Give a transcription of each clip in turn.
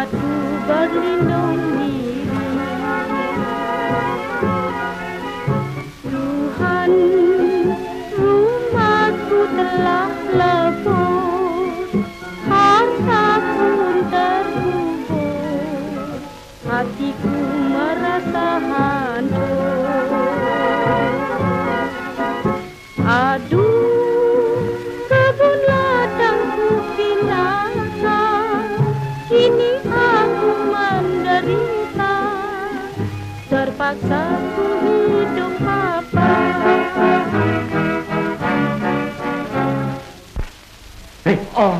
tempatku berlindung diri. Tuhan, rumahku telah lebur, harta pun terkubur, hatiku merasa hancur. Aduh, kebun ladangku binasa, kini aku menderita, terpaksa ku hidup apa. Oh,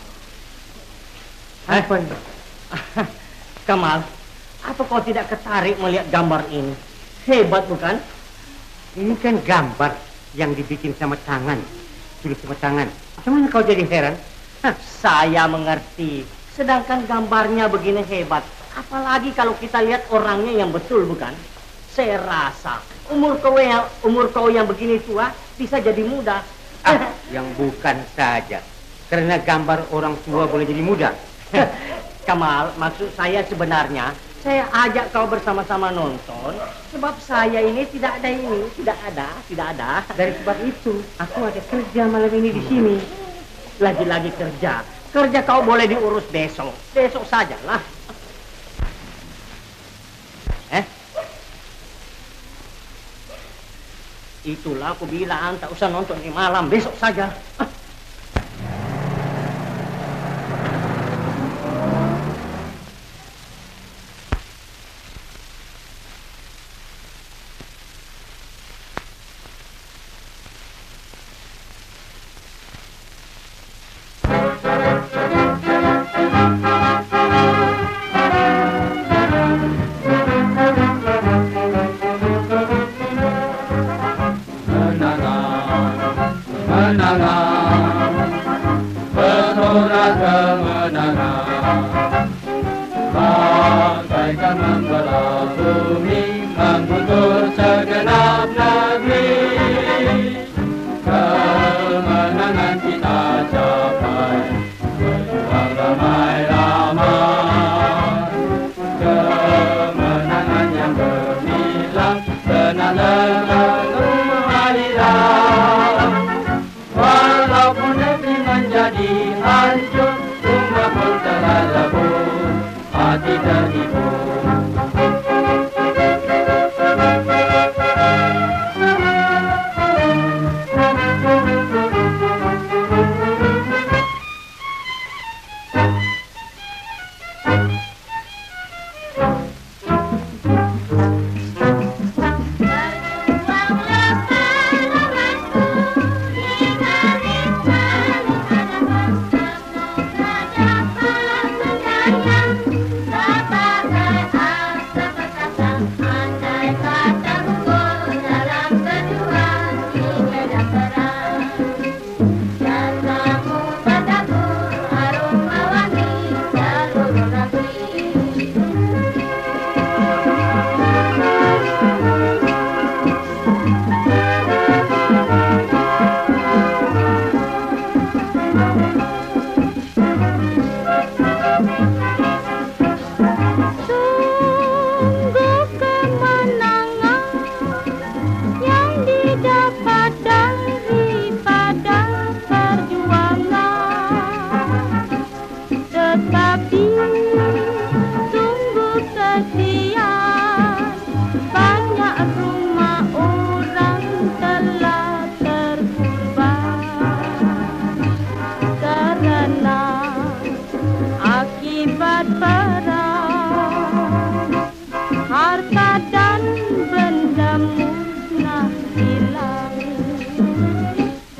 apa ini? Kamal, apa kau tidak tertarik melihat gambar ini? Hebat bukan? Ini kan gambar yang dibikin sama tangan, tulis sama tangan. Bagaimana kau jadi heran? Saya mengerti. Sedangkan gambarnya begini hebat, apalagi kalau kita lihat orangnya yang betul, bukan? Saya rasa umur kau yang begini tua bisa jadi muda. Yang bukan saja. Karena gambar orang tua boleh jadi muda. Kamal, maksud saya sebenarnya saya ajak kau bersama-sama nonton sebab saya ini tidak ada. Dari sebab itu aku ada kerja malam ini di sini. Lagi-lagi kerja kau boleh diurus besok sajalah. Itulah aku bilang tak usah nonton di malam, besok saja.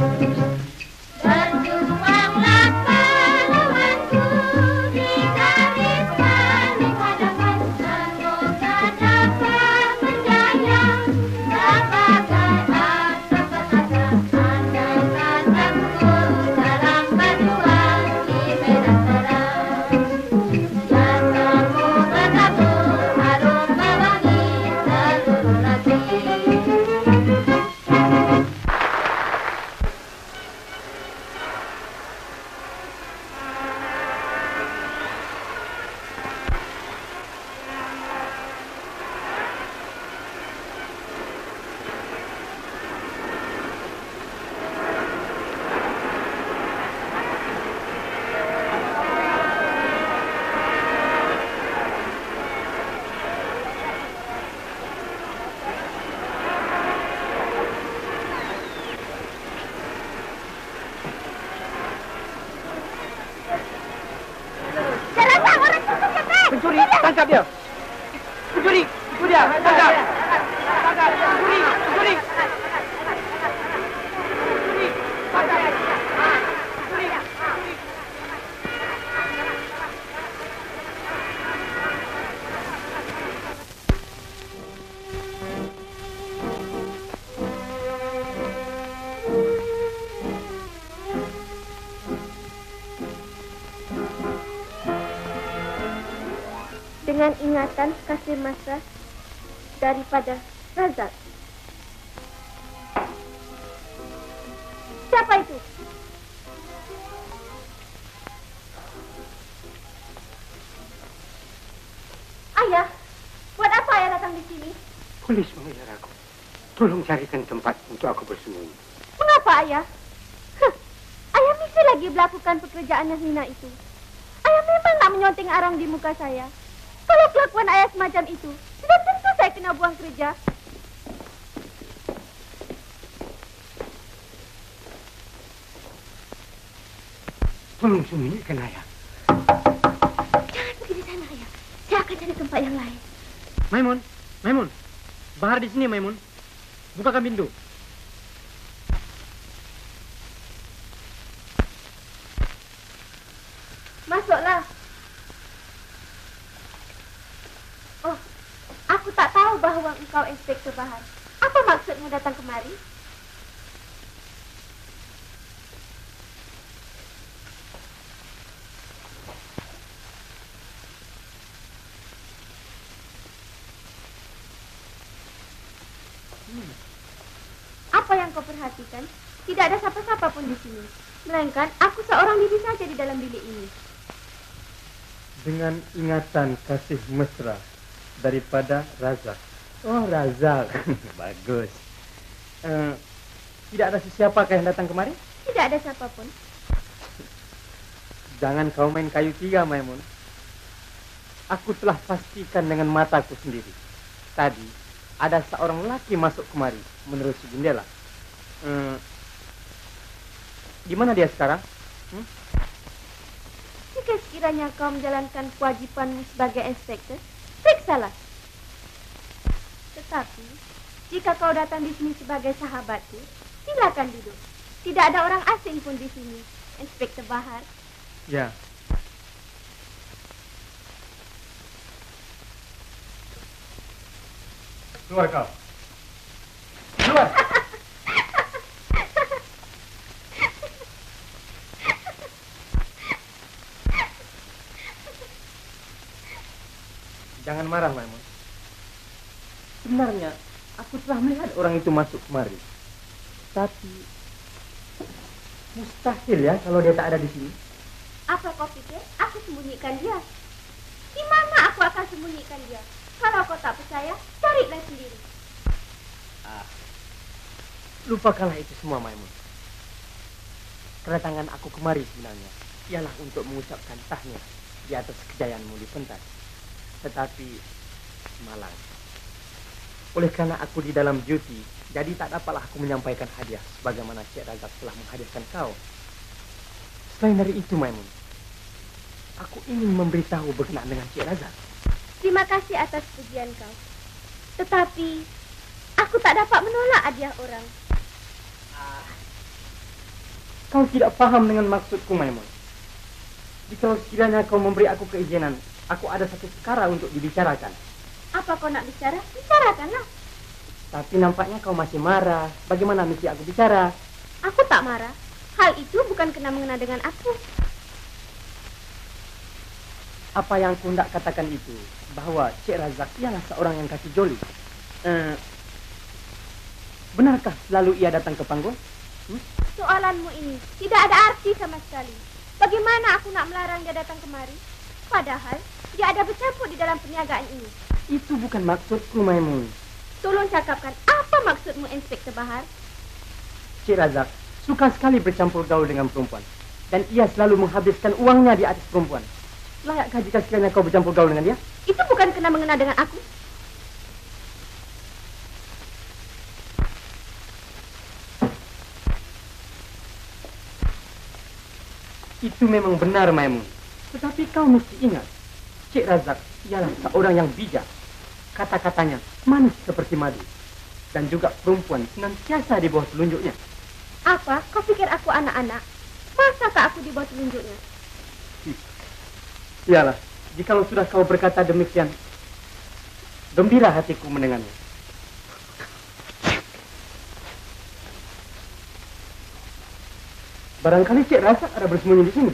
Berjuanglah pahlawanku di Tangkap dia. Pencuri, itu dia. Tangkap. Tangkap. Pencuri, pencuri. Pencuri, tangkap. Pencuri. Dengan ingatan kasih mesra daripada Razak. Siapa itu? Ayah, buat apa ayah datang di sini? Polis mengejar aku. Tolong carikan tempat untuk aku bersembunyi. Mengapa ayah? Ayah mesti lagi melakukan pekerjaan yang hina itu. Ayah memang nak menyonting arang di muka saya. Kalau kelakuan ayah semacam itu, sudah tentu saya kena buang kerja. Tolong sembunyikan ayah. Jangan pergi di sana, ayah. Saya akan cari tempat yang lain. Maimun, Maimun. Bahar di sini, Maimun. Bukakan pintu. Masuklah. Oh, aku tak tahu bahawa engkau Inspektur Bahar. Apa maksudmu datang kemari? Apa yang kau perhatikan? Tidak ada siapa-siapa pun di sini. Melainkan aku seorang diri saja di dalam bilik ini. Dengan ingatan kasih mesra daripada Razak. Oh, Razak. Bagus. Tidak ada sesiapakah yang datang kemari? Tidak ada siapapun. Jangan kau main kayu tiga, Maimun. Aku telah pastikan dengan mataku sendiri. Tadi ada seorang lelaki masuk kemari menerusi jendela. Di mana dia sekarang? Jika sekiranya kau menjalankan kewajipanmu sebagai inspektur, periksalah. Tetapi, jika kau datang di sini sebagai sahabatku, silakan duduk. Tidak ada orang asing pun di sini, Inspektur Bahar. Ya. Keluar kau. Keluar. Jangan marah, Maimun. Sebenarnya, aku telah melihat orang itu masuk kemari. Tapi, mustahil ya kalau dia tak ada di sini. Apa kau pikir aku sembunyikan dia? Di mana aku akan sembunyikan dia? Kalau kau tak percaya, carilah sendiri. Lupakanlah itu semua, Maimun. Kedatangan aku kemari sebenarnya ialah untuk mengucapkan tahniah di atas kejayaanmu di pentas. Tetapi malang. Oleh karena aku di dalam duty, jadi tak dapatlah aku menyampaikan hadiah sebagaimana Cik Razak telah menghadiahkan kau. Selain dari itu, Maimun, aku ingin memberitahu berkenaan dengan Cik Razak. Terima kasih atas pujian kau. Tetapi, aku tak dapat menolak hadiah orang. Kau tidak paham dengan maksudku, Maimun. Jika sekiranya kau memberi aku keizinan, aku ada satu perkara untuk dibicarakan. Apa kau nak bicara? Bicarakanlah. Tapi nampaknya kau masih marah. Bagaimana mesti aku bicara? Aku tak marah. Hal itu bukan kena mengena dengan aku. Apa yang aku hendak katakan itu, bahwa Cik Razak ialah seorang yang kaki joli. Benarkah selalu ia datang ke panggung? Soalanmu ini tidak ada arti sama sekali. Bagaimana aku nak melarang dia datang kemari? Padahal dia ada bercampur di dalam perniagaan ini. Itu bukan maksudku, Maimun. Tolong cakapkan apa maksudmu, Inspektur Bahar? Cik Razak suka sekali bercampur gaul dengan perempuan. Dan ia selalu menghabiskan uangnya di atas perempuan. Layakkah jika sekiranya kau bercampur gaul dengan dia? Itu bukan kena mengena dengan aku. Itu memang benar, Maimun. Tetapi kau mesti ingat, Cik Razak ialah seorang yang bijak. Kata-katanya manis seperti madu. Dan juga perempuan senantiasa di bawah telunjuknya. Apa? Kau pikir aku anak-anak? Masakah aku di bawah telunjuknya? Iyalah, jikalau sudah kau berkata demikian, gembira hatiku mendengarnya. Barangkali Cik Razak ada bersembunyi di sini.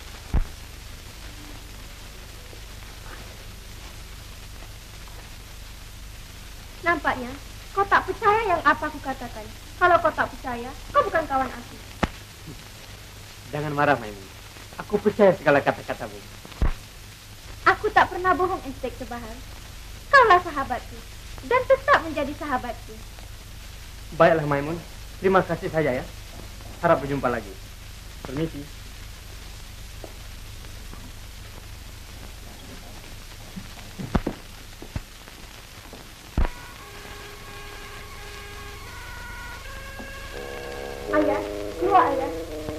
Nampaknya kau tak percaya yang apa aku katakan. Kalau kau tak percaya, kau bukan kawan aku. Jangan marah, Maimun. Aku percaya segala kata-katamu. Aku tak pernah bohong, Inspektur Bahar. Kaulah sahabatku dan tetap menjadi sahabatku. Baiklah, Maimun. Terima kasih saja ya. Harap berjumpa lagi. Permisi. Ayah, keluar ayah.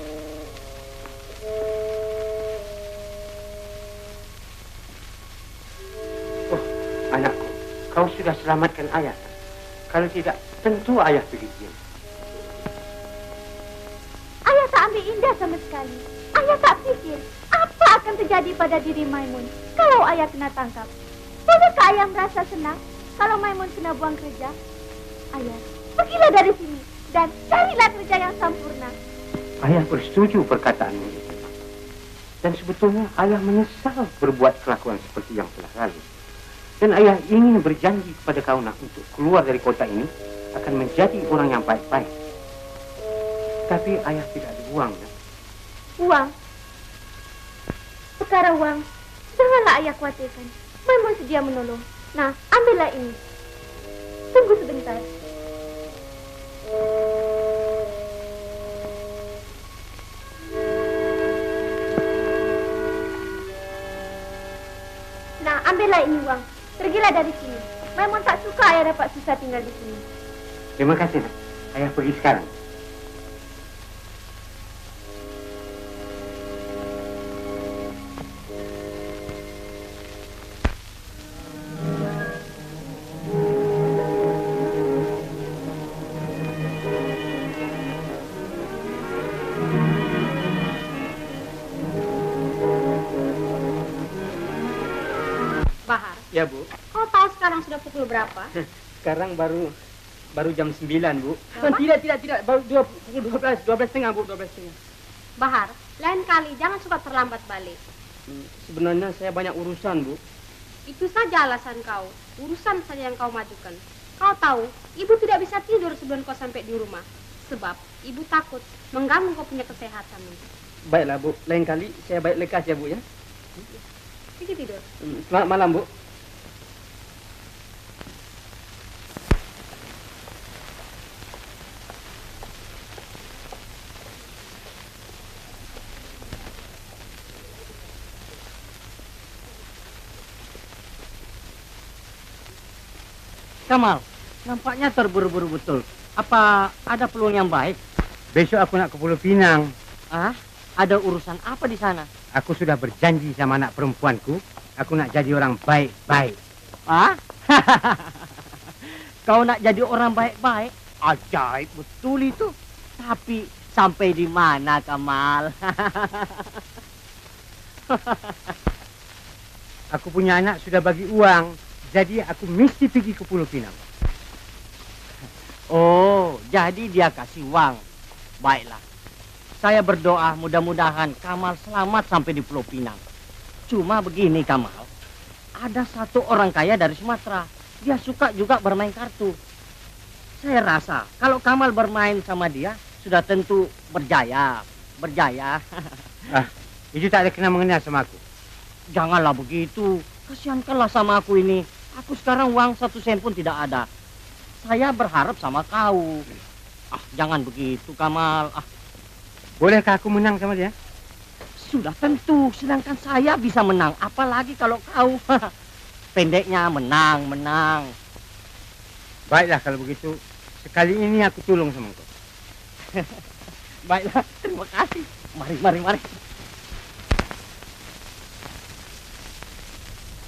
Oh, anakku, kau sudah selamatkan ayah. Kalau tidak, tentu ayah pergi diam. Ayah tak ambil indah sama sekali. Ayah tak pikir apa akan terjadi pada diri Maimun kalau ayah kena tangkap. Bolehkah ayah merasa senang kalau Maimun kena buang kerja? Ayah, pergilah dari sini dan carilah kerja yang sempurna. Ayah bersetuju perkataanmu itu. Dan sebetulnya ayah menyesal berbuat kelakuan seperti yang telah lalu. Dan ayah ingin berjanji kepada kau nak untuk keluar dari kota ini akan menjadi orang yang baik-baik. Tapi ayah tidak ada uang. Ya? Uang? Perkara uang, janganlah ayah khawatirkan. Maimun sedia menolong. Nah, ambillah ini. Tunggu sebentar. Nah, ambillah ini uang. Pergilah dari sini. Maimun tak suka ayah dapat susah tinggal di sini. Terima kasih, nak. Ayah pergi sekarang. Bahar, Ya, Bu. kau tahu sekarang sudah pukul berapa? Sekarang baru jam 9, Bu. Berapa? Tidak. Baru pukul 12.30, Bu. 12.30. Bahar, lain kali jangan suka terlambat balik. Sebenarnya saya banyak urusan, Bu. Itu saja alasan kau. Urusan saja yang kau majukan. Kau tahu, ibu tidak bisa tidur sebelum kau sampai di rumah. Sebab ibu takut mengganggu kau punya kesehatan. Baiklah, Bu. Lain kali saya baik lekas ya, Bu ya. Pergi tidur. Selamat malam, Bu. Kamal, nampaknya terburu-buru betul. Apa ada peluang yang baik? Besok aku nak ke Pulau Pinang. Ah, ada urusan apa di sana? Aku sudah berjanji sama anak perempuanku. Aku nak jadi orang baik-baik. Ah? Kau nak jadi orang baik-baik? Ajaib betul itu. Tapi sampai di mana, Kamal? Aku punya anak sudah bagi uang. Jadi aku mesti pergi ke Pulau Pinang. Oh, jadi dia kasih uang. Baiklah. Saya berdoa mudah-mudahan Kamal selamat sampai di Pulau Pinang. Cuma begini, Kamal. Ada satu orang kaya dari Sumatera. Dia suka juga bermain kartu. Saya rasa kalau Kamal bermain sama dia, sudah tentu berjaya. Berjaya. Ah, itu tak ada kena mengenal sama aku. Janganlah begitu. Kasihankanlah sama aku ini. Aku sekarang uang 1 sen pun tidak ada. Saya berharap sama kau. Ah, jangan begitu, Kamal. Ah, Bolehkah aku menang sama dia? sudah tentu. Sedangkan saya bisa menang. Apalagi kalau kau. Pendeknya menang. Baiklah kalau begitu. Sekali ini aku tolong sama kau. Baiklah, terima kasih. Mari.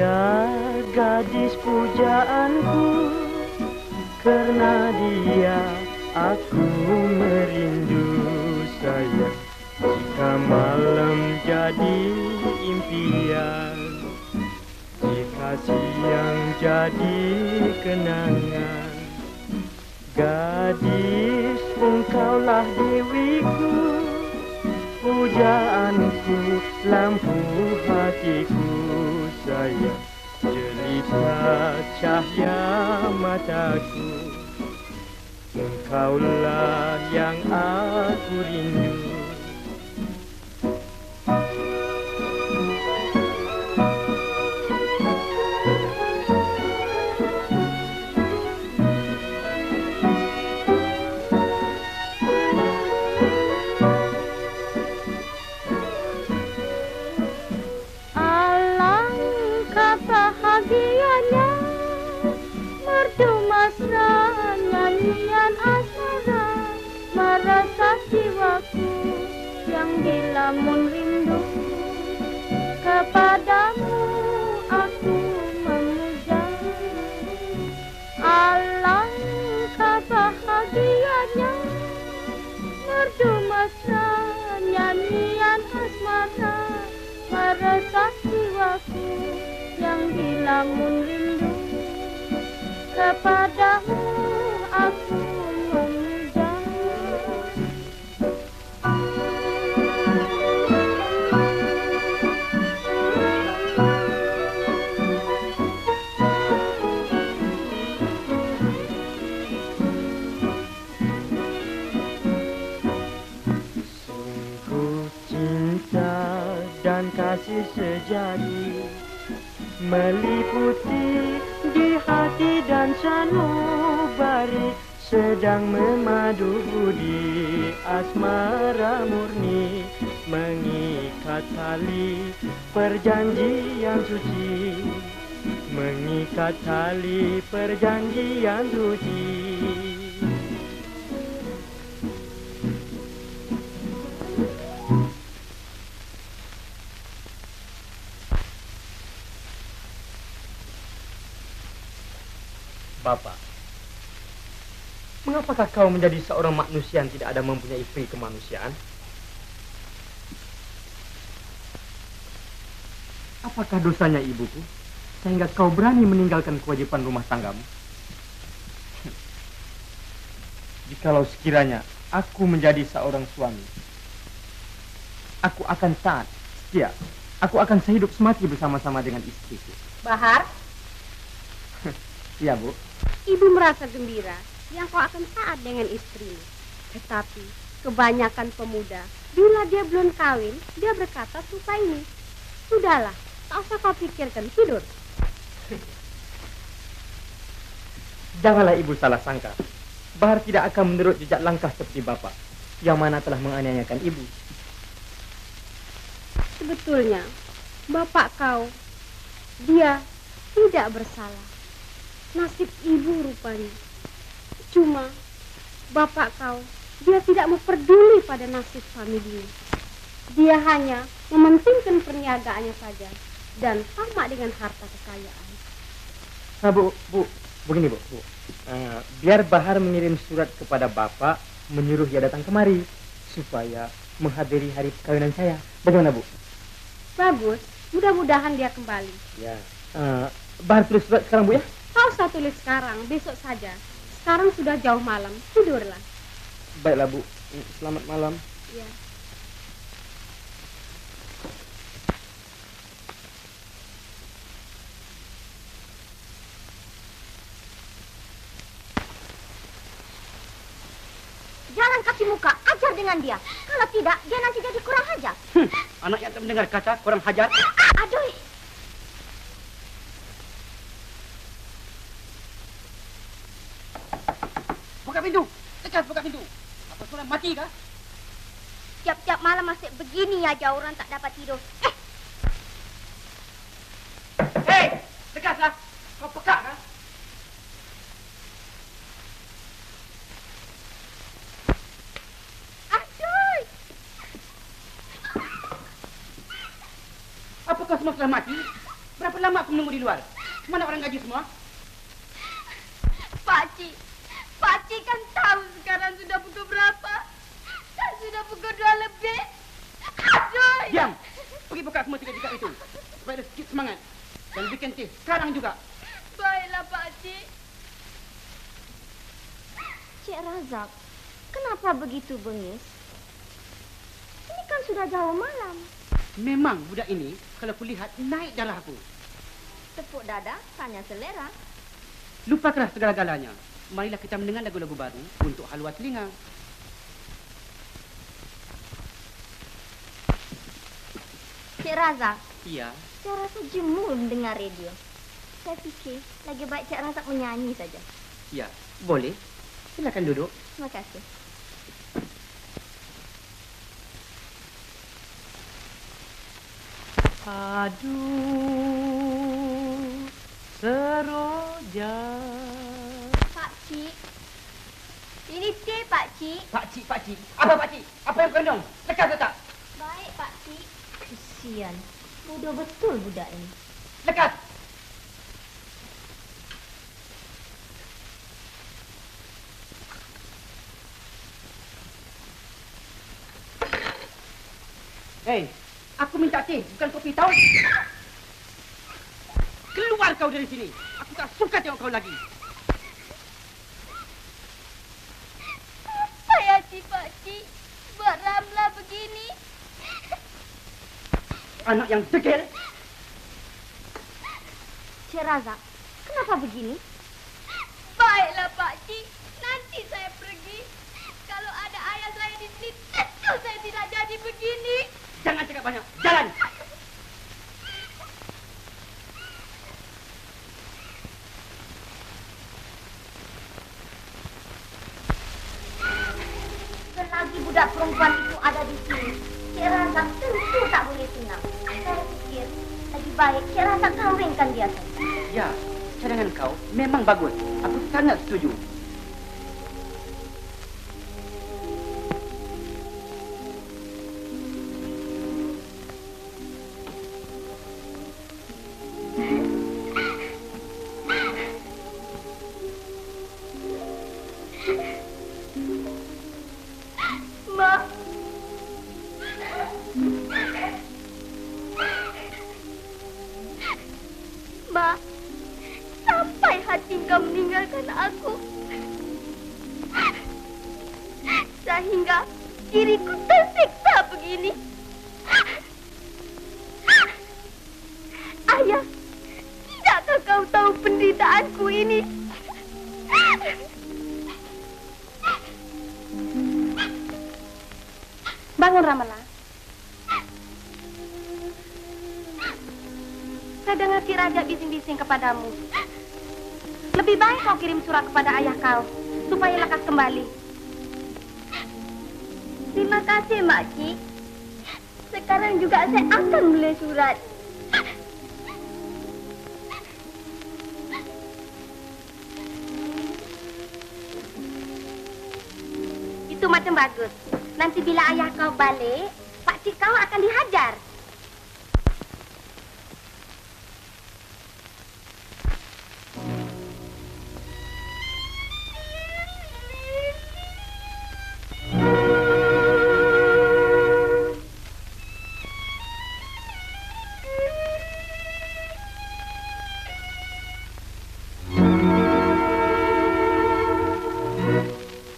Dia gadis pujaanku, karena dia aku merindu sayang. Jika malam jadi impian, jika siang jadi kenangan, gadis engkaulah dewiku, pujaanku, lampu hatiku sayang, jelita cahaya mataku, engkaulah yang aku rindu. Bahagianya merdu mesra nyanyian asmara, merasa jiwaku yang dilamun rindu. Kepadamu aku memuja, alangkah bahagianya merdu mesra nyanyian asmara, merasa jiwaku yang dilamun rindu. Kepadamu aku memuja. Sungguh cinta dan kasih sejati meliputi di hati dan sanubari, sedang memadu budi asmara murni, mengikat tali perjanjian suci, mengikat tali perjanjian suci. Bapak, mengapakah kau menjadi seorang manusia yang tidak ada mempunyai peri kemanusiaan? Apakah dosanya ibuku, sehingga kau berani meninggalkan kewajiban rumah tanggamu? Jikalau sekiranya aku menjadi seorang suami, aku akan taat, setia. Aku akan sehidup semati bersama-sama dengan istriku. Bahar, Iya, Bu. ibu merasa gembira yang kau akan taat dengan istrimu. Tetapi kebanyakan pemuda, bila dia belum kawin, dia berkata suka ini. Sudahlah, tak usah kau pikirkan, tidur. Janganlah ibu salah sangka. Bahar tidak akan menurut jejak langkah seperti bapak, yang mana telah menganiayakan ibu. Sebetulnya, bapak kau, dia tidak bersalah. Nasib ibu rupanya. Cuma, bapak kau, dia tidak memperduli pada nasib familinya. Dia hanya mementingkan perniagaannya saja dan sama dengan harta kekayaan. Nah, Bu, begini, Bu. Biar Bahar mengirim surat kepada bapak, menyuruh dia datang kemari, supaya menghadiri hari perkawinan saya. Bagaimana, Bu? Bagus, mudah-mudahan dia kembali. Ya. Bahar tulis surat sekarang, Bu, ya? Tak usah tulis sekarang, besok saja. Sekarang sudah jauh malam, tidurlah. Baiklah, Bu. Selamat malam. Ya. Jangan kasih muka, ajar dengan dia. Kalau tidak, dia nanti jadi kurang ajar. Anak yang tak mendengar kata kurang hajar. Aduh. Buka pintu. Tegas buka pintu. Apa sudah mati kah? Tiap-tiap malam masih begini aja orang tak dapat tidur. Hei, tegaslah. Kau pekak kah? Aduh. Apakah semua sudah mati? Berapa lama aku menunggu di luar? Mana orang gaji semua? Pakcik, Pakcik kan tahu sekarang sudah pukul berapa? Kan sudah pukul 2 lebih. Aduh. Diam! Pergi buka semua tiga itu. Supaya ada sedikit semangat. Dan bikin teh sekarang juga. Baiklah, Pakcik. Cik Razak, kenapa begitu bengis? Ini kan sudah jauh malam. Memang budak ini, kalau kulihat, naik darah aku. Tepuk dada, tanya selera. Lupakanlah segala-galanya. Marilah kita mendengar lagu-lagu baru untuk haluan telinga. Cik Razak, Iya. saya rasa jemu mendengar radio. Saya fikir lagi baik Cik Razak menyanyi saja. Ya, boleh. Silakan duduk. Terima kasih. Aduh, seroja. Pakcik, ini teh Pakcik. Pakcik. Apa pakcik? Apa yang kandung? Lekas tak? Baik Pakcik. Kesian, bodoh betul budak ini. Lekas. Hei, aku minta teh, bukan kopi tahu. Keluar kau dari sini. Aku tak suka tengok kau lagi. Apa ya si Pakcik? Buat Ramla begini. Anak yang degil. Cik Razak, kenapa begini? Baiklah, Pakcik. Nanti saya pergi. Kalau ada ayah saya di sini, tentu saya tidak jadi begini. Jangan cakap banyak. Jalan. Selagi budak perempuan itu ada di sini, Cik Razak tentu tak boleh senang. Saya fikir lebih baik Cik Razak kawinkan dia saja. Ya, cadangan kau memang bagus. Aku sangat setuju. Mak. Mak, sampai hati kau meninggalkan aku. Sehingga diriku tersiksa begini. Ayah, tidakkah kau tahu penderitaanku ini? Bangun Ramla. Saya dengar Cik Raja bising-bising kepadamu. Lebih baik kau kirim surat kepada ayah kau supaya lekas kembali. Terima kasih, Makcik. Sekarang juga saya akan menulis surat. Itu macam bagus. Nanti bila ayah kau balik, pakcik kau akan dihajar.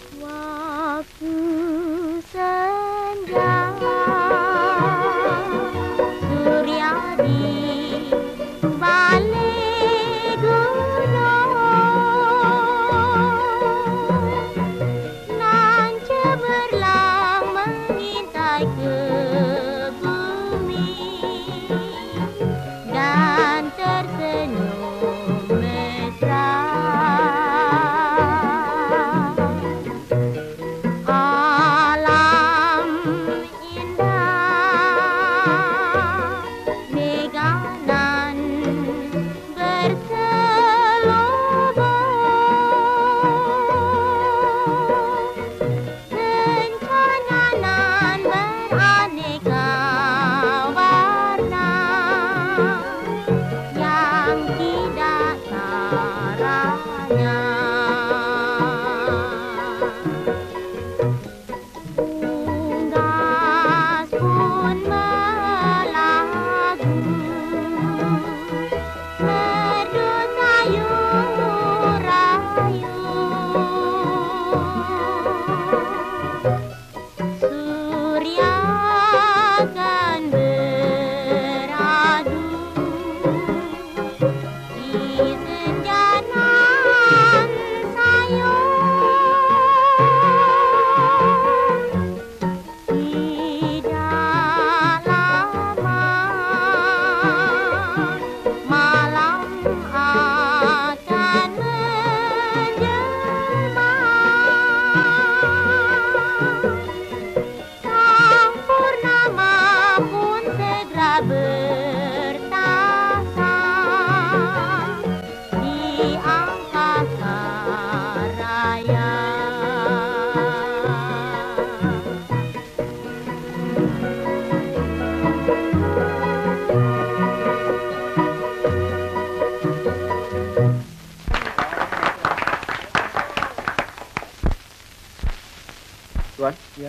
Waktu senja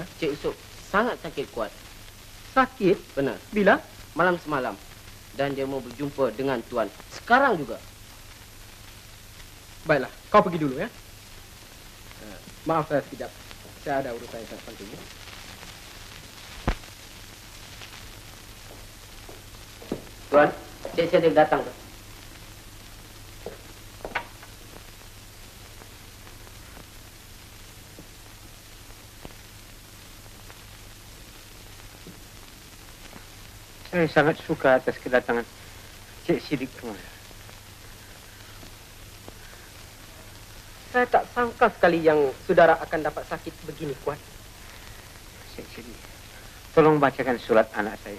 Cik Isuk sangat sakit kuat. Sakit? Benar. Bila? Malam semalam. Dan dia mau berjumpa dengan Tuan sekarang juga. Baiklah, kau pergi dulu ya. Maaf saya sekejap. Saya ada urusan yang sangat penting. Tuan, Cik Sedik datang. Tuan. Saya sangat suka atas kedatangan Cik Siddiq kemarin. Saya tak sangka sekali yang saudara akan dapat sakit begini kuat. Cik Siddiq, tolong bacakan surat anak saya.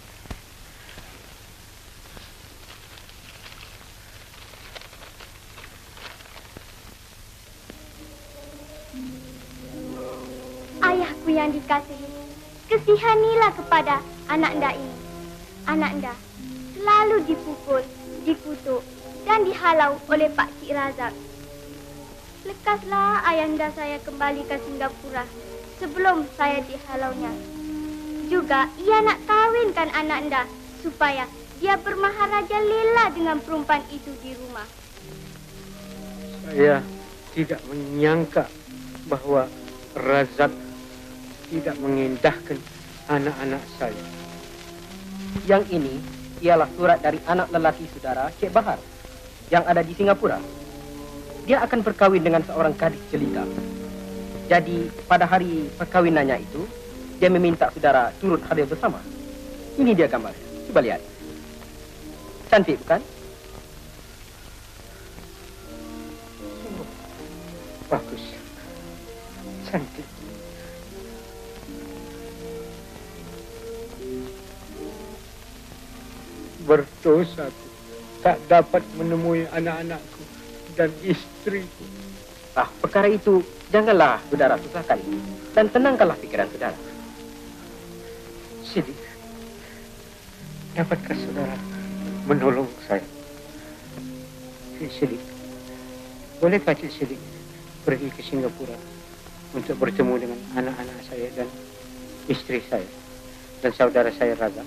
Ayahku yang dikasihi, kesihanilah kepada anak anda ini. Anak anda selalu dipukul, dikutuk, dan dihalau oleh Pak Cik Razak. Lekaslah ayahanda saya kembali ke Singapura sebelum saya dihalaunya. Juga ia nak kawinkan anak anda supaya dia bermaharaja lela dengan perempuan itu di rumah. Saya tidak menyangka bahwa Razak tidak mengindahkan anak-anak saya. Yang ini ialah surat dari anak lelaki saudara, Cik Bahar, yang ada di Singapura. Dia akan berkahwin dengan seorang gadis jelita. Jadi pada hari perkahwinannya itu, dia meminta saudara turut hadir bersama. Ini dia gambarnya. Coba lihat. Cantik bukan? Bagus. Cantik. Berdosaku tak dapat menemui anak-anakku dan istriku. Perkara itu janganlah saudara susahkan dan tenangkanlah pikiran saudara. Siddiq, dapatkah saudara menolong saya? Cik Siddiq, bolehkah Cik Siddiq pergi ke Singapura untuk bertemu dengan anak-anak saya dan istri saya dan saudara saya Razak?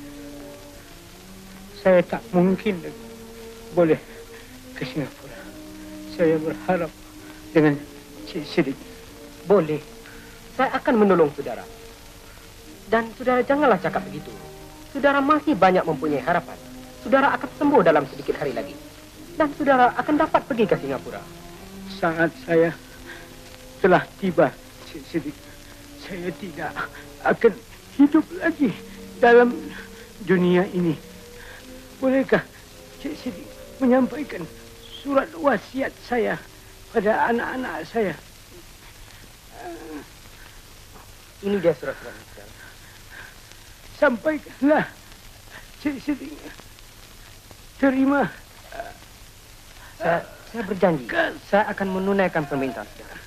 Saya tak mungkin boleh ke Singapura. Saya berharap dengan Cik Siddiq. Boleh. Saya akan menolong saudara. Dan saudara janganlah cakap begitu. Saudara masih banyak mempunyai harapan. Saudara akan sembuh dalam sedikit hari lagi. Dan saudara akan dapat pergi ke Singapura. Saat saya telah tiba, Cik Siddiq, saya tidak akan hidup lagi dalam dunia ini. Bolehkah Cik Siddiq menyampaikan surat wasiat saya pada anak-anak saya? Ini dia surat-surat. Sampaikanlah, Cik Siddiq. Terima. Saya berjanji, saya akan menunaikan permintaan saudara.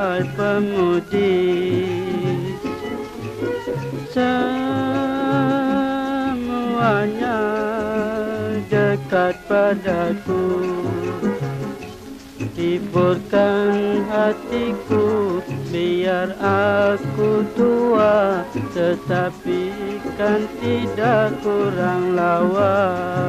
hai pemudi, semuanya dekat padaku. Hiburkan hatiku, biar aku tua, tetapi kan tidak kurang lawa.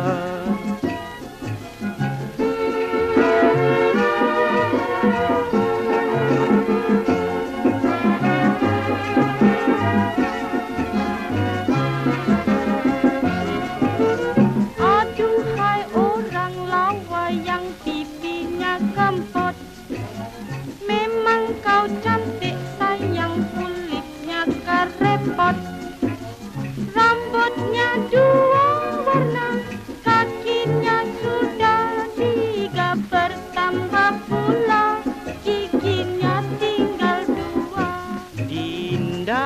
Aduhai orang lawa yang pipinya kempot, memang kau cantik sayang, kulitnya kerepot. Rambutnya dua warna, kakinya sudah tiga, bertambah pula giginya tinggal dua. Dinda,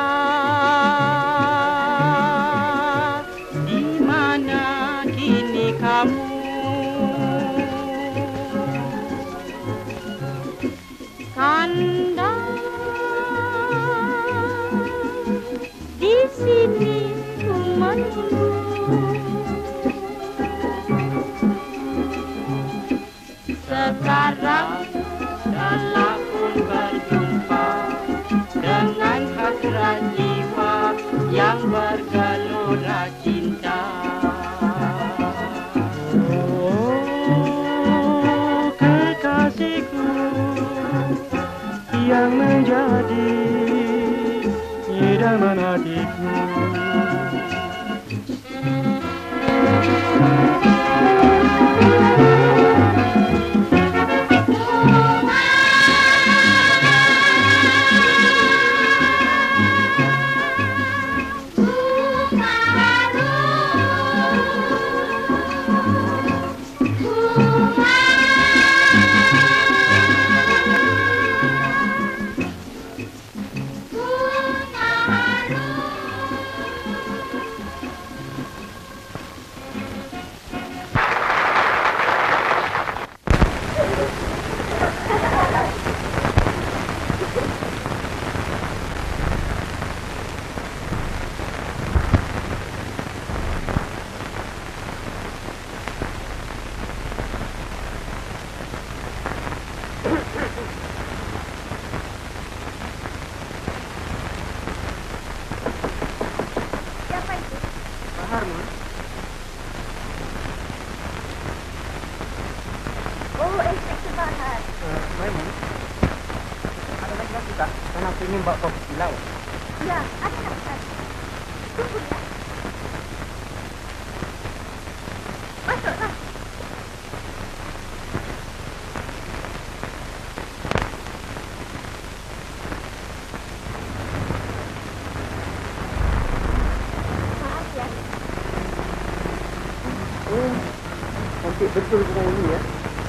di mana kini kamu? Kanda, di sini ku menunggu. Sekarang telah pun berjumpa dengan hasrat jiwa yang bergelora cinta. Oh, kekasihku yang menjadi idaman hatiku. Siapa itu? Bahar, Ma. Oh, Inspektur Bahar. Maimun, ada laki-laki tak? Karena aku ingin bawa kau ke silau. Ya, ada laki-laki. Tunggu ya. Masuklah. Maaf ya. Oh, cantik betul bunga ini ya.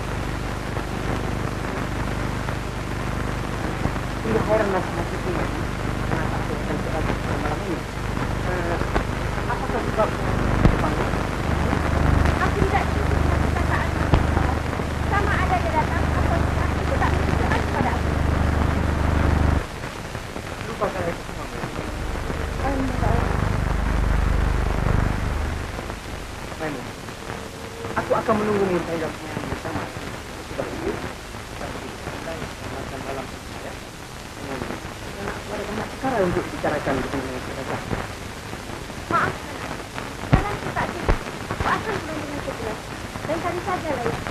Sungguh heran nasib ini. Kenapa aku cantik lagi malam ini? Apakah sebab dipanggil? Aku tidak setuju dengan perkataan kamu. Sama ada dia datang atau tidak, itu tak menunjukkan kepada aku. Lupakan itu semua. Maimun, aku akan menunggumu hingga semuanya bersama. Sudah itu, kita pergi santai makan malam ya. Karena aku ada banyak perkara untuk bicarakan dengan mereka. Maaf, sekarang aku tak sibuk. Aku akan pulang dengan segera. Dan kali saja lah ya.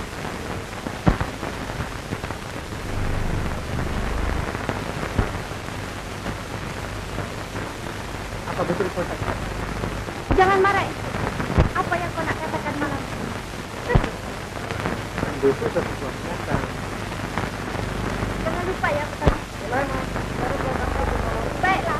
Apa betul kau tak? Jangan marah itu. Apa yang kau nak katakan malam ini? Besok sesuatu nyata. Jangan lupa ya petani. Baiklah.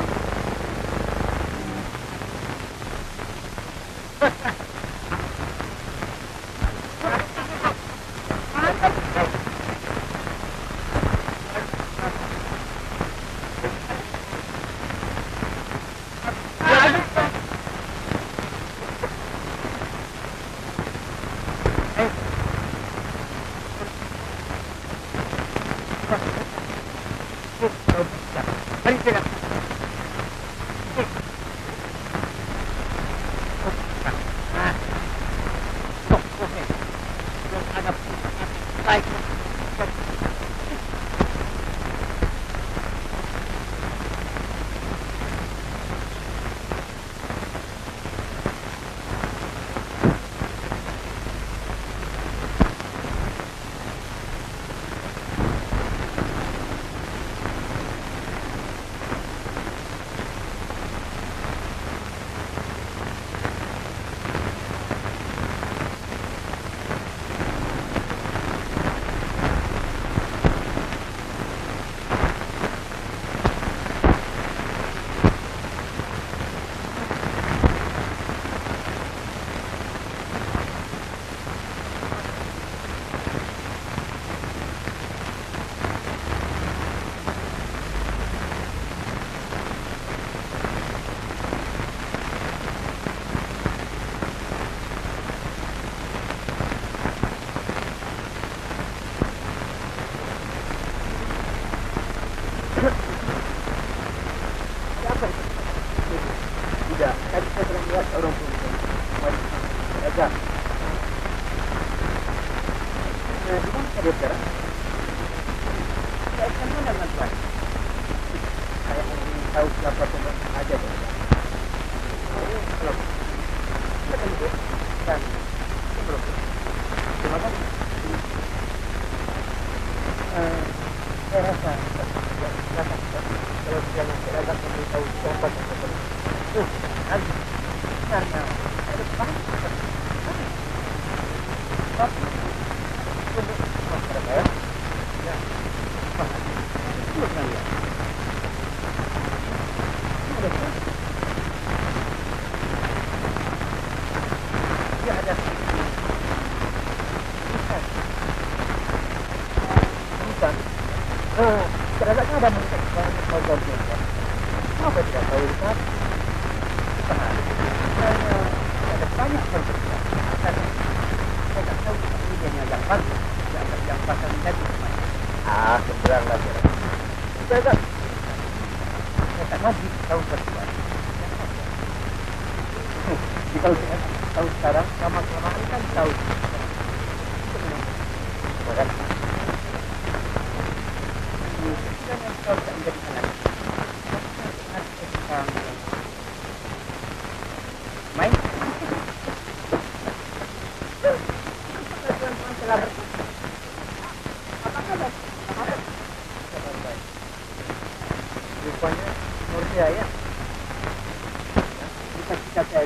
Di mana dia sekarang? Saya akan mana dengan Tuan? Saya ingin tahu siapa pun ada di sana. Kalau kita tunggu dan sebelum terima kasih. Saya rasa kalau dia yang saya agak memberitahu siapa siapa pun. Lagi karena ada banyak tapi untuk masyarakat ya sangat sulit sekali. Dia ada bukan ternyata ada mungkin kalau dia kenapa tidak tahu Ustaz? Karena ada banyak perbedaan. Saya tak tahu ini yang bagus, yang pasal tadi. Seberang lagi. Saya tak lagi tahu perbedaan. Kalau saya tahu sekarang, lama-kelamaan kan tahu. Bukan. Ini yang tahu tak menjadi sangat. Main. Apa kabar? Rupanya Murtia ya. Kita saya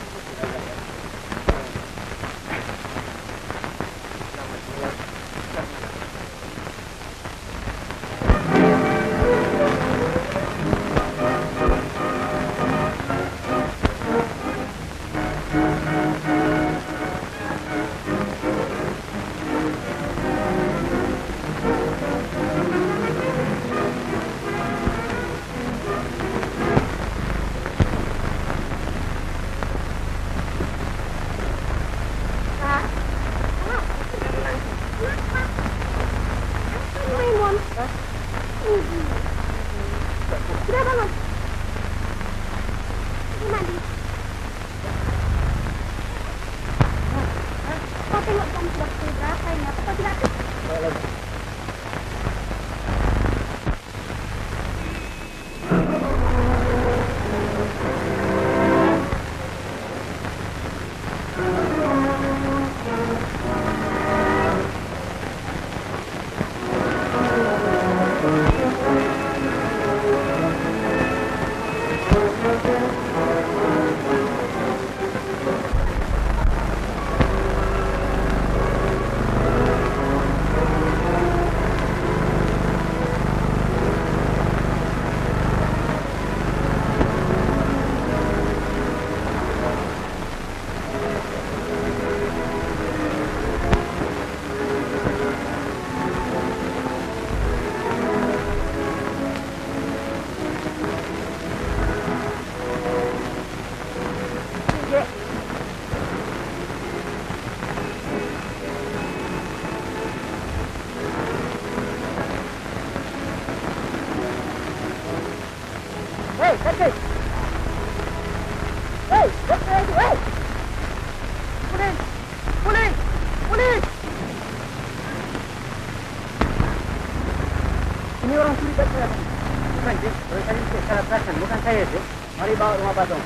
mari bawa rumah Patong.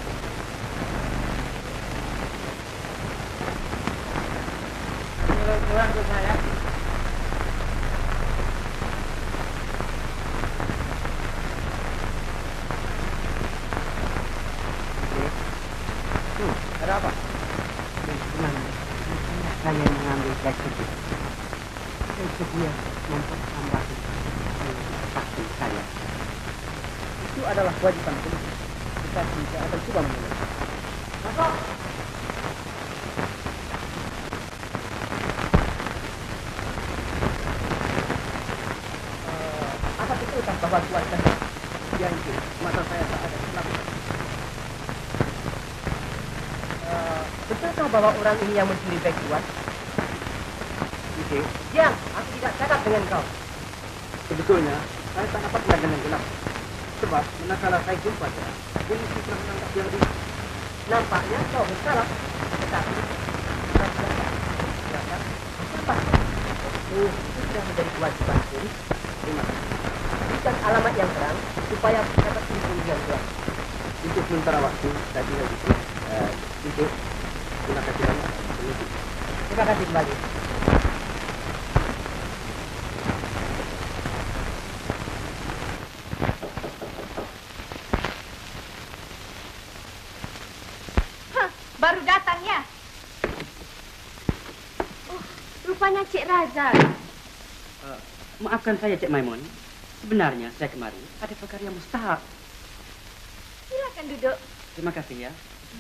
Pulang ke saya. Ada apa? Saya mengambil gas itu. Saya sedia mempertambahi vaksin saya. Itu adalah kewajiban polisi. Kita tidak akan coba menolak. Masuk. Apa betulkah bahwa Tuan dan janji mata saya tak ada kenapa? Betulkah bahwa orang ini yang mencuri beg Tuan? Diam, aku tidak cakap dengan kau. Sebetulnya saya tak dapat melihat dengan gelap. Sebab manakala saya jumpa dia, polisi telah menangkap dia lebih. Nampaknya kau bersalah. Tetapi saya tidak tahu siapa. menjadi kewajibanku. Terima kasih. Berikan alamat yang terang supaya dapat dihubungi tuan. Untuk sementara waktu saya tinggal di sini. Untuk terima kasih banyak. Terima kasih kembali. Baru datang ya? Oh, rupanya Cik Razak. Maafkan saya, Cik Maimun. Sebenarnya saya kemari ada perkara yang mustahak. Silakan duduk. Terima kasih ya.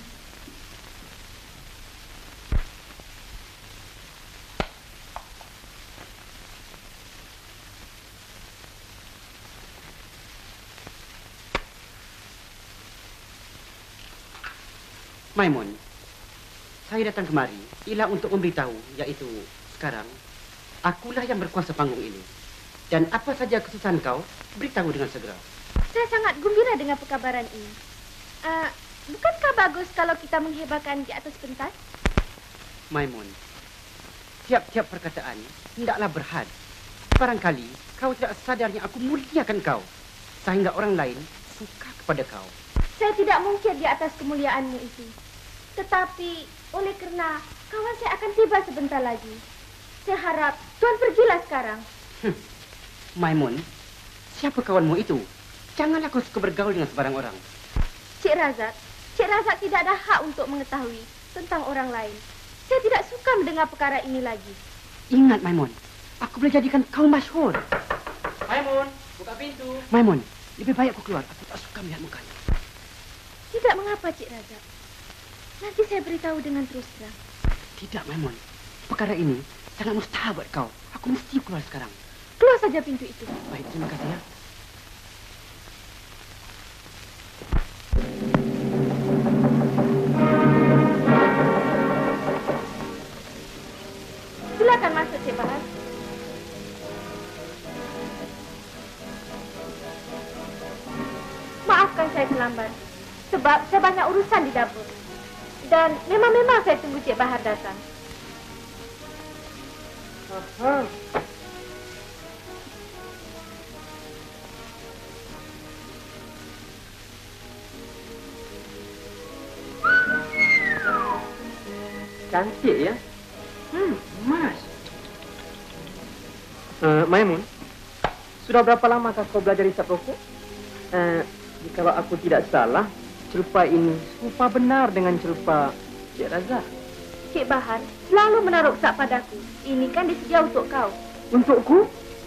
Maimun, saya datang kemari ialah untuk memberitahu, yaitu sekarang akulah yang berkuasa panggung ini. Dan apa saja kesusahan kau, beritahu dengan segera. Saya sangat gembira dengan perkabaran ini. Bukankah bagus kalau kita menghibahkan di atas pentas? Maimun, tiap-tiap perkataan hendaklah berhad. Barangkali kau tidak sadar yang aku muliakan kau, sehingga orang lain suka kepada kau. Saya tidak mungkin di atas kemuliaanmu itu. Tetapi oleh kerana kawan saya akan tiba sebentar lagi, saya harap Tuan pergilah sekarang. Maimun, siapa kawanmu itu? Janganlah kau suka bergaul dengan sebarang orang. Cik Razak tidak ada hak untuk mengetahui tentang orang lain. Saya tidak suka mendengar perkara ini lagi. Ingat, Maimun, aku boleh jadikan kau masyhur. Maimun, buka pintu. Maimun, lebih baik aku keluar. Aku tak suka melihat mukanya. Tidak mengapa, Cik Razak. Nanti saya beritahu dengan terus terang. Tidak, Maimun. Perkara ini sangat mustahil buat kau. Aku mesti keluar sekarang. Keluar saja pintu itu. Baik, terima kasih ya. Silakan masuk, Cik Bahar. Maafkan saya terlambat. Sebab saya banyak urusan di dapur. Dan memang saya tunggu Cik Bahar datang. Cantik ya? Mas. Maimun, sudah berapa lama kau belajar hisap rokok? Jikalau aku tidak salah, celupa ini serupa benar dengan celupa Cik Razak. Cik Bahar selalu menaruh sak padaku. Ini kan disedia untuk kau. Untukku?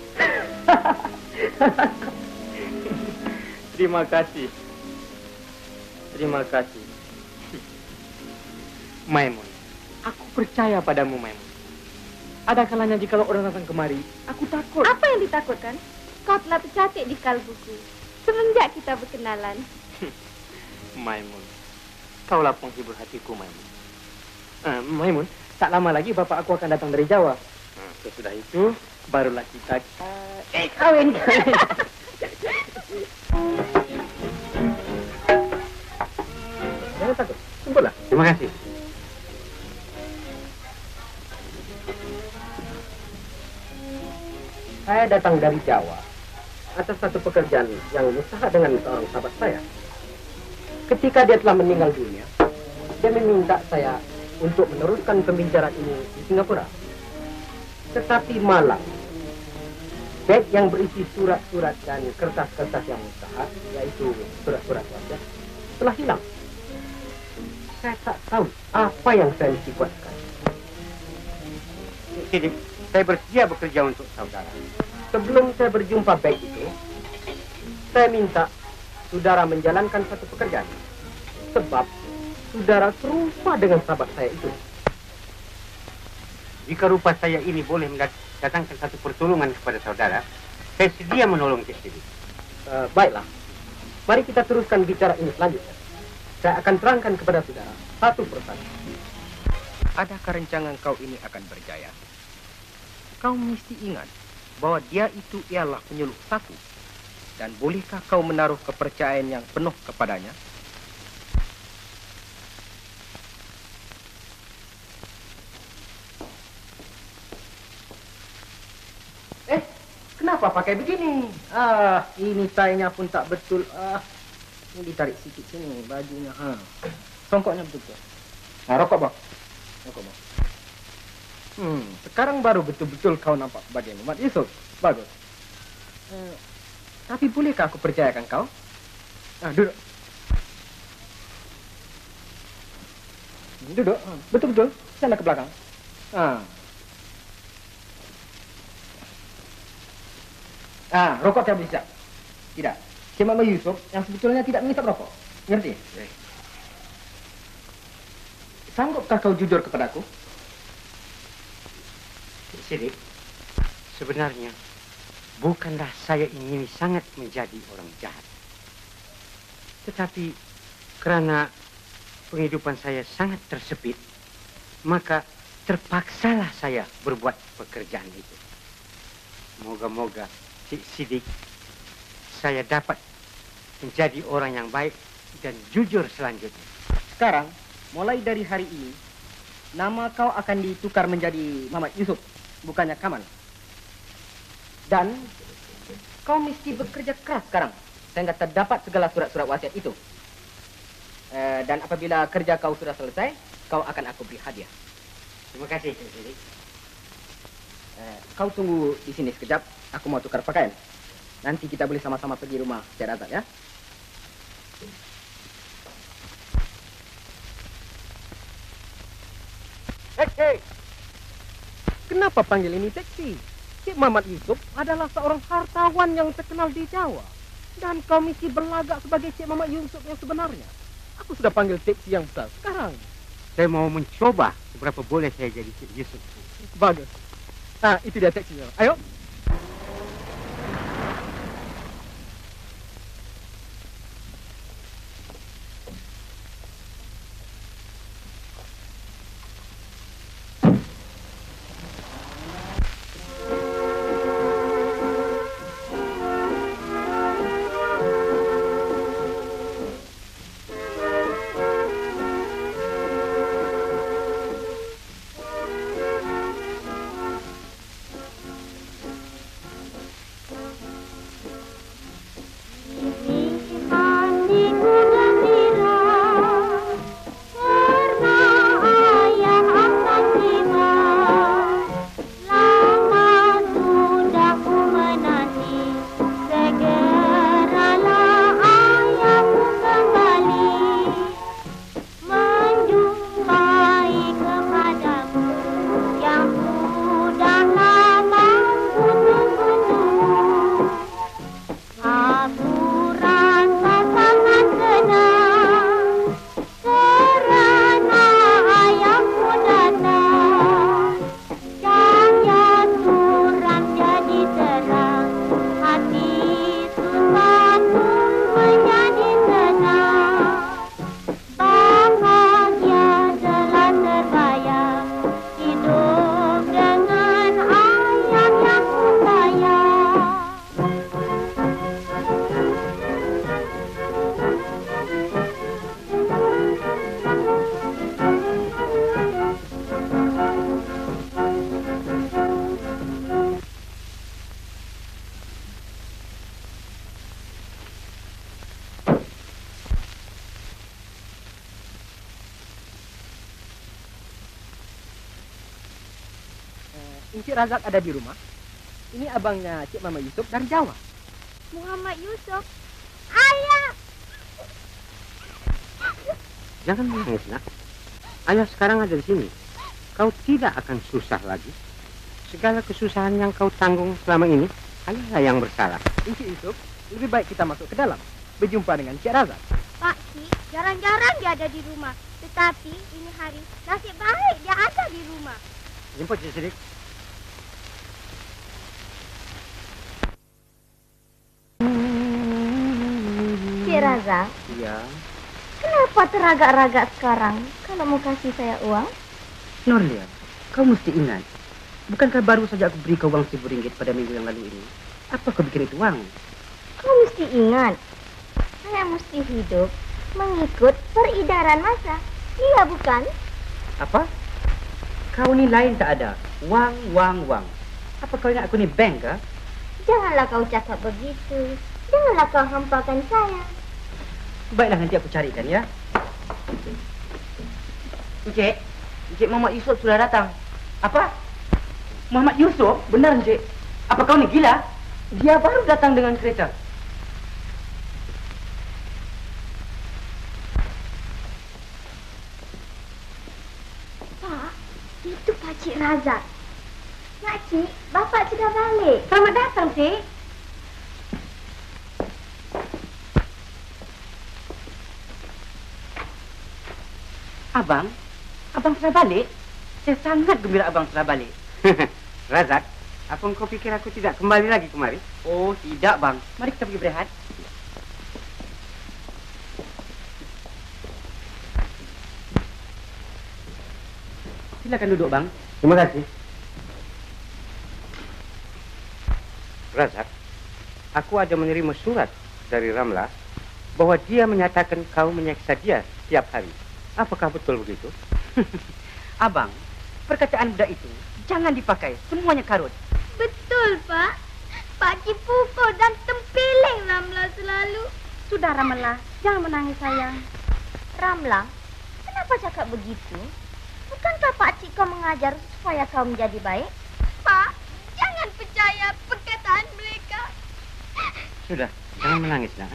Terima kasih. Terima kasih. Maimun, aku percaya padamu, Maimun. Ada kalanya jikalau orang datang kemari, aku takut. Apa yang ditakutkan? Kau telah tercatat di kalbuku semenjak kita berkenalan. Maimun, kaulah penghibur hatiku, Maimun. Maimun, tak lama lagi bapak aku akan datang dari Jawa. Sesudah itu, barulah kita kawin. Jangan takut, sempurna. Terima kasih. Saya datang dari Jawa atas satu pekerjaan yang mustahak dengan seorang sahabat saya. Ketika dia telah meninggal dunia, dia meminta saya untuk meneruskan pembicaraan ini di Singapura. Tetapi malang, beg yang berisi surat-surat dan kertas-kertas yang mustahak, yaitu surat-surat wasiat, telah hilang. Saya tak tahu apa yang saya mesti buat sekarang. Sidik, saya bersedia bekerja untuk saudara. Sebelum saya berjumpa beg itu, saya minta saudara menjalankan satu pekerjaan. Sebab saudara serupa dengan sahabat saya itu. Jika rupa saya ini boleh mendatangkan satu pertolongan kepada saudara, saya sedia menolong Cik Sidik. Baiklah, mari kita teruskan bicara ini selanjutnya. Saya akan terangkan kepada saudara satu persatu. Adakah rancangan kau ini akan berjaya? Kau mesti ingat bahwa dia itu ialah penyuluh satu. Dan bolehkah kau menaruh kepercayaan yang penuh kepadanya? Kenapa pakai begini? Ini tainya pun tak betul. Ini ditarik sikit sini bajunya. Songkoknya betul. Nah, rokok bang. Rokok bang. Sekarang baru betul-betul kau nampak sebagai Muhammad Yusuf. Bagus. Tapi bolehkah aku percayakan kau? Duduk. Duduk. Betul-betul. Sana ke belakang. Rokok tidak bisa. Tidak. Cik Muhammad Yusuf yang sebetulnya tidak mengisap rokok. Ngerti? Sanggupkah kau jujur kepadaku? Sidik, sebenarnya bukanlah saya ingin sangat menjadi orang jahat. Tetapi karena penghidupan saya sangat tersepit, maka terpaksalah saya berbuat pekerjaan itu. Moga-moga Cik Sidik saya dapat menjadi orang yang baik dan jujur selanjutnya. Sekarang, mulai dari hari ini, nama kau akan ditukar menjadi Muhammad Yusuf, bukannya Kaman. Dan kau mesti bekerja keras sekarang, sehingga terdapat segala surat-surat wasiat itu. Dan apabila kerja kau sudah selesai, kau akan aku beri hadiah. Terima kasih, Cik Sidik. Kau tunggu di sini sekejap, aku mau tukar pakaian. Nanti kita boleh sama-sama pergi rumah Cik Razak, ya? Hei! Kenapa panggil ini teksi? Cik Muhammad Yusuf adalah seorang hartawan yang terkenal di Jawa. Dan kau mesti berlagak sebagai Cik Muhammad Yusuf yang sebenarnya. Aku sudah panggil teksi yang besar sekarang. Saya mau mencoba seberapa boleh saya jadi Cik Yusuf. Bagus. Itu dia teksinya. Ayo. Cik Razak ada di rumah. Ini abangnya Cik Muhammad Yusuf dari Jawa. Muhammad Yusuf? Ayah! Jangan menangis, nak. Ayah sekarang ada di sini. Kau tidak akan susah lagi. Segala kesusahan yang kau tanggung selama ini, ayahlah yang bersalah. Cik Yusuf, lebih baik kita masuk ke dalam, berjumpa dengan Cik Razak. Pak Cik, jarang-jarang dia ada di rumah. Tetapi ini hari nasib baik dia ada di rumah. Jemput, Cik Sidik. Cik Razak, Iya. kenapa teragak-ragak sekarang kalau mau kasih saya uang? Norlia, kau mesti ingat. Bukankah baru saja aku beri kau uang RM1.000 pada minggu yang lalu ini? Apa kau bikin itu uang? Kau mesti ingat, saya mesti hidup mengikut peredaran massa. Iya bukan? Apa? Kau ni lain tak ada. Wang. Apa kau ingat aku ni bank kah? Janganlah kau cakap begitu. Janganlah kau hampakan saya. Baiklah, nanti aku carikan ya. Encik, Encik Muhammad Yusuf sudah datang. Apa? Muhammad Yusuf? Benar, Encik. Apa kau ni gila? Dia baru datang dengan kereta. Pak, itu Pakcik Razak. Makcik, Bapak sudah balik. Selamat datang, Cik. Abang? Abang sudah balik? Saya sangat gembira abang sudah balik. Razak, apa kau pikir aku tidak kembali lagi kemari? Oh, tidak, Bang. Mari kita pergi berehat. Silakan duduk, Bang. Terima kasih. Razak, aku ada menerima surat dari Ramla bahwa dia menyatakan kau menyiksa dia setiap hari. Apakah betul begitu? Abang, perkataan budak itu jangan dipakai. Semuanya karut. Betul, Pak. Pakcik pukul dan tempeling Ramla selalu. Sudah, Ramla. Jangan menangis, sayang. Ramla, kenapa cakap begitu? Bukankah Pakcik kau mengajar supaya kau menjadi baik? Pak, jangan percaya perkataan mereka. Sudah, jangan menangis, nak.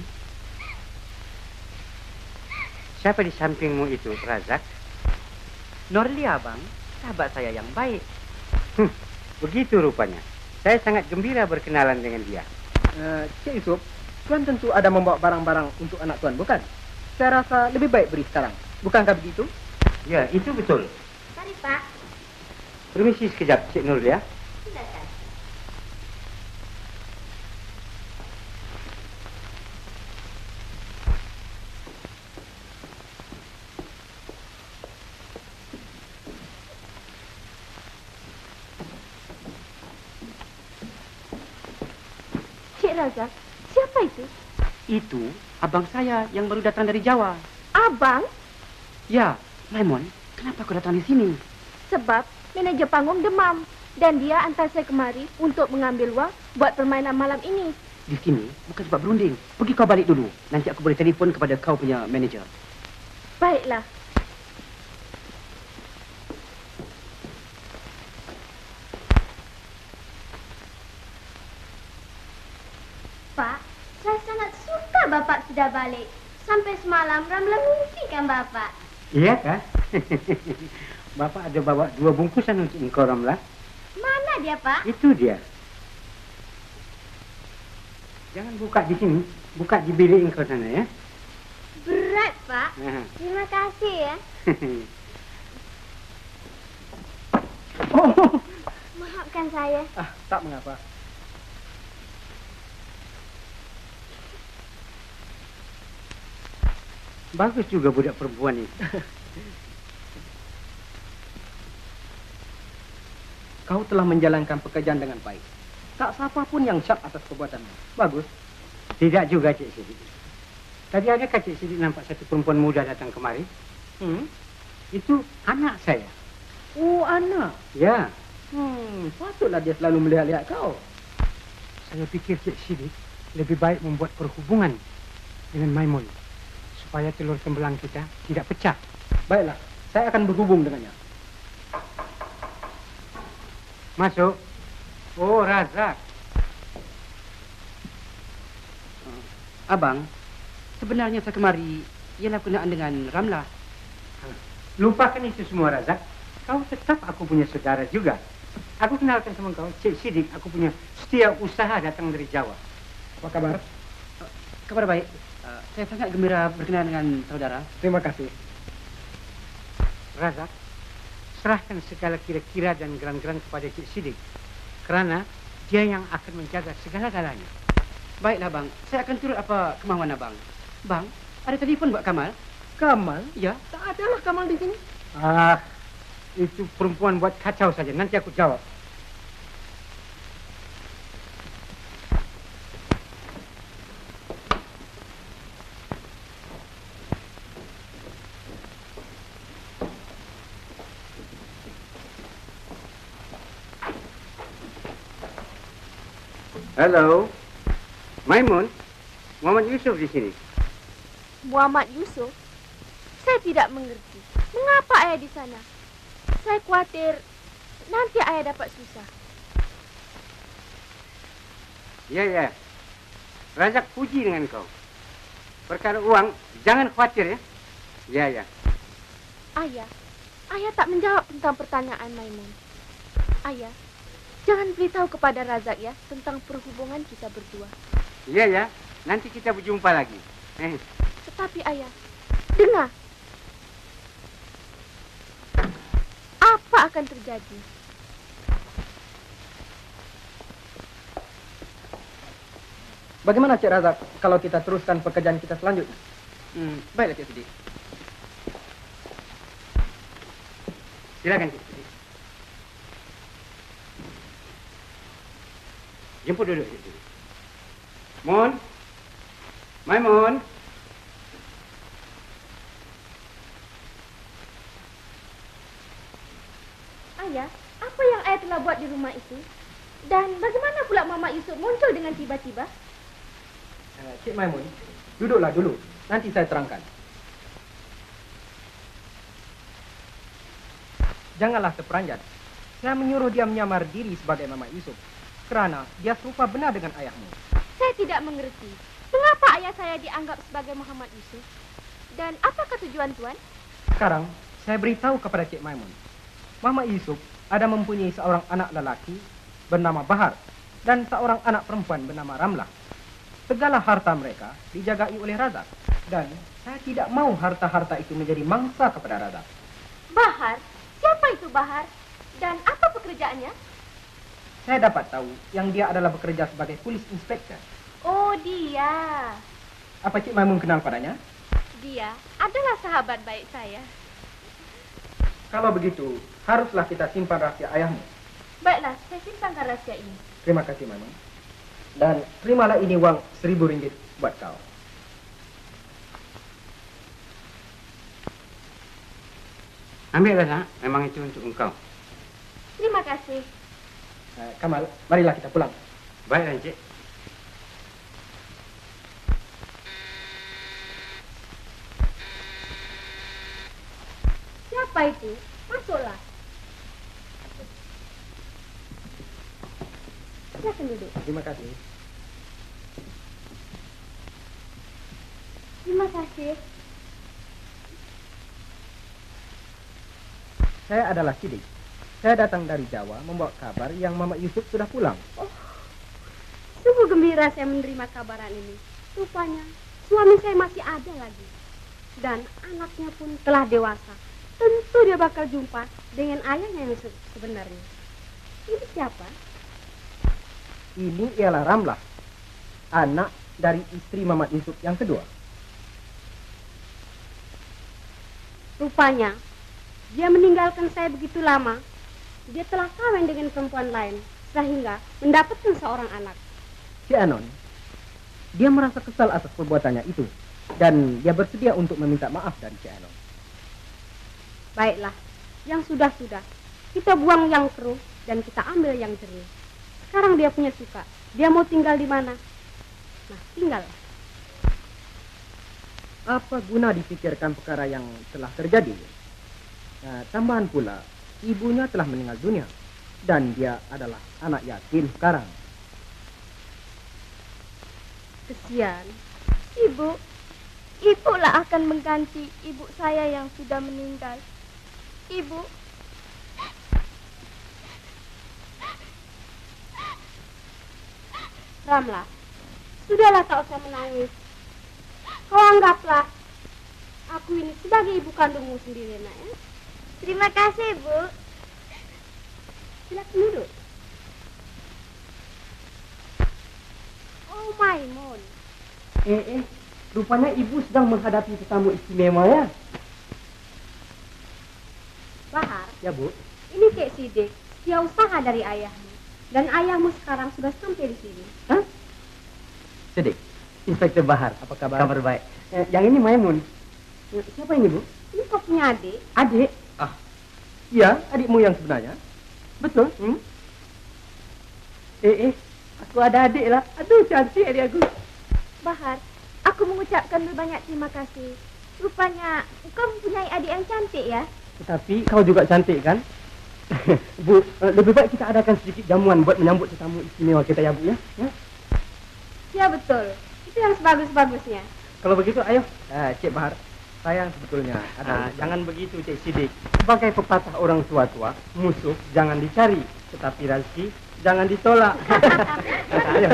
Siapa di sampingmu itu, Razak? Norlia, Bang. Sahabat saya yang baik. Begitu rupanya. Saya sangat gembira berkenalan dengan dia. Cik Yusuf, Tuan tentu ada membawa barang-barang untuk anak Tuan, bukan? Saya rasa lebih baik beri sekarang. Bukankah begitu? Ya, itu betul. Mari, Pak. Permisi sekejap, Cik Nur ya. Silakan. Cik Razak, siapa itu? Itu abang saya yang baru datang dari Jawa. Abang? Ya, Maimon, kenapa kau datang di sini? Sebab manajer panggung demam. Dan dia antar saya kemari untuk mengambil wang buat permainan malam ini. Di sini bukan sebab berunding. Pergi kau balik dulu. Nanti aku boleh telefon kepada kau punya manager. Baiklah. Pak, saya sangat suka Bapak sudah balik. Sampai semalam Ramla mimpikan Bapak. Iya kan? Bapak ada bawa 2 bungkusan untuk engkau, Ramla. Mana dia, Pak? Itu dia. Jangan buka di sini. Buka di bilik engkau sana ya. Berat, Pak. Aha. Terima kasih ya. Oh, Maafkan saya. tak mengapa. Bagus juga budak perempuan itu. Kau telah menjalankan pekerjaan dengan baik. Tak siapa pun yang syak atas perbuatanmu. Bagus. Tidak juga, Cik Sidik. Tadi adakah Cik Sidik nampak satu perempuan muda datang kemari? Itu anak saya. Oh, anak. Ya. Patutlah dia selalu melihat-lihat kau. Saya pikir Cik Sidik lebih baik membuat perhubungan dengan Maimun supaya telur tembelang kita tidak pecah. Baiklah, saya akan berhubung dengannya. Masuk. Oh, Razak. Abang, sebenarnya saya kemari ialah berkenaan dengan Ramla. Lupakan itu semua, Razak. Kau tetap aku punya saudara juga. Aku kenalkan sama kau, Cik Sidik. Aku punya setiap usaha datang dari Jawa. Apa kabar? Kabar baik. Saya sangat gembira berkenalan dengan saudara. Terima kasih. Razak, serahkan segala kira-kira dan geran-geran kepada Cik Sidik. Kerana dia yang akan menjaga segala-galanya. Baiklah, Bang. Saya akan turut apa kemauan Abang. Bang, ada telefon buat Kamal? Kamal? Ya, tak adalah Kamal di sini. Itu perempuan buat kacau saja. Nanti aku jawab. Halo, Maimun, Muhammad Yusuf di sini. Muhammad Yusuf? Saya tidak mengerti. Mengapa ayah di sana? Saya khawatir nanti ayah dapat susah. Ya. Razak puji dengan kau. Perkara uang, jangan khawatir ya. Ya. Ayah tak menjawab tentang pertanyaan Maimun. Ayah, jangan beritahu kepada Razak ya tentang perhubungan kita berdua. Ya, nanti kita berjumpa lagi. Tetapi ayah, dengar. Apa akan terjadi? Bagaimana Cik Razak kalau kita teruskan pekerjaan kita selanjutnya? Baiklah Cik Sidik. Silakan Cik Sidik. Jemput dulu Cik Sidik. Maimun. Ayah, apa yang ayah telah buat di rumah itu? Dan bagaimana pula Mama Yusuf muncul dengan tiba-tiba? Cik Maimun, duduklah dulu. Nanti saya terangkan. Janganlah terperanjat. Saya menyuruh dia menyamar diri sebagai Mama Yusuf. Kerana dia serupa benar dengan ayahmu. Saya tidak mengerti. Mengapa ayah saya dianggap sebagai Muhammad Yusuf? Dan apakah tujuan Tuan? Sekarang, saya beritahu kepada Cik Maimun. Mama Yusuf ada mempunyai seorang anak lelaki bernama Bahar dan seorang anak perempuan bernama Ramlah. Segala harta mereka dijagai oleh Razak. Dan saya tidak mau harta-harta itu menjadi mangsa kepada Razak. Bahar? Siapa itu Bahar? Dan apa pekerjaannya? Saya dapat tahu yang dia adalah bekerja sebagai polis inspektor. Oh, dia. Apa Cik Maimun kenal padanya? Dia adalah sahabat baik saya. Kalau begitu, haruslah kita simpan rahasia ayahmu. Baiklah, saya simpankan rahasia ini. Terima kasih, Maimun. Dan terimalah ini uang 1.000 ringgit buat kau. Ambillah nak, memang itu untuk engkau. Terima kasih. Kamal, marilah kita pulang. Baiklah Encik. Siapa itu? Masuklah. Silakan duduk. Terima kasih. Terima kasih. Saya adalah Sidik. Saya datang dari Jawa membawa kabar yang Mama Yusuf sudah pulang. Oh, sungguh gembira saya menerima kabaran ini. Rupanya suami saya masih ada lagi. Dan anaknya pun telah dewasa. Tentu dia bakal jumpa dengan ayahnya yang sebenarnya. Ini siapa? Ini ialah Ramlah, anak dari istri Mama Yusuf yang kedua. Rupanya dia meninggalkan saya begitu lama. Dia telah kawin dengan perempuan lain sehingga mendapatkan seorang anak. Si Anon, dia merasa kesal atas perbuatannya itu dan dia bersedia untuk meminta maaf dari si Anon. Baiklah, yang sudah-sudah kita buang yang keruh dan kita ambil yang jernih. Sekarang dia punya suka. Dia mau tinggal di mana? Nah, tinggal. Apa guna dipikirkan perkara yang telah terjadi? Nah, tambahan pula, ibunya telah meninggal dunia dan dia adalah anak yatim sekarang. Kesian. Ibulah akan mengganti ibu saya yang sudah meninggal. Ibu. Ramlah, sudahlah tak usah menangis. Kau anggaplah aku ini sebagai ibu kandungmu sendiri, nak ya. Terima kasih, Bu. Silakan duduk. Oh, Maimun. Rupanya ibu sedang menghadapi tetamu istimewa ya? Bahar. Ya, Bu. Ini Kek Sidik, dia usaha dari ayahmu. Dan ayahmu sekarang sudah sampai di sini. Hah? Sidik, Inspektur Bahar, apa kabar? Kabar baik. Yang ini Maimun. Siapa ini, Bu? Ini kau punya adik. Adik? Ah, iya, adikmu yang sebenarnya. Betul. Aku ada adik lah. Aduh, cantik adik aku. Bahar, aku mengucapkan berbanyak terima kasih. Rupanya kau mempunyai adik yang cantik ya. Tetapi kau juga cantik kan? Bu, lebih baik kita adakan sedikit jamuan buat menyambut tetamu istimewa kita ya, Bu ya. Ya betul. Itu yang sebagus-bagusnya. Kalau begitu, ayo. Cik Bahar, sayang sebetulnya. Jangan begitu, Cik Sidik. Sebagai pepatah orang tua-tua, musuh jangan dicari, tetapi rezeki jangan ditolak. Ayo.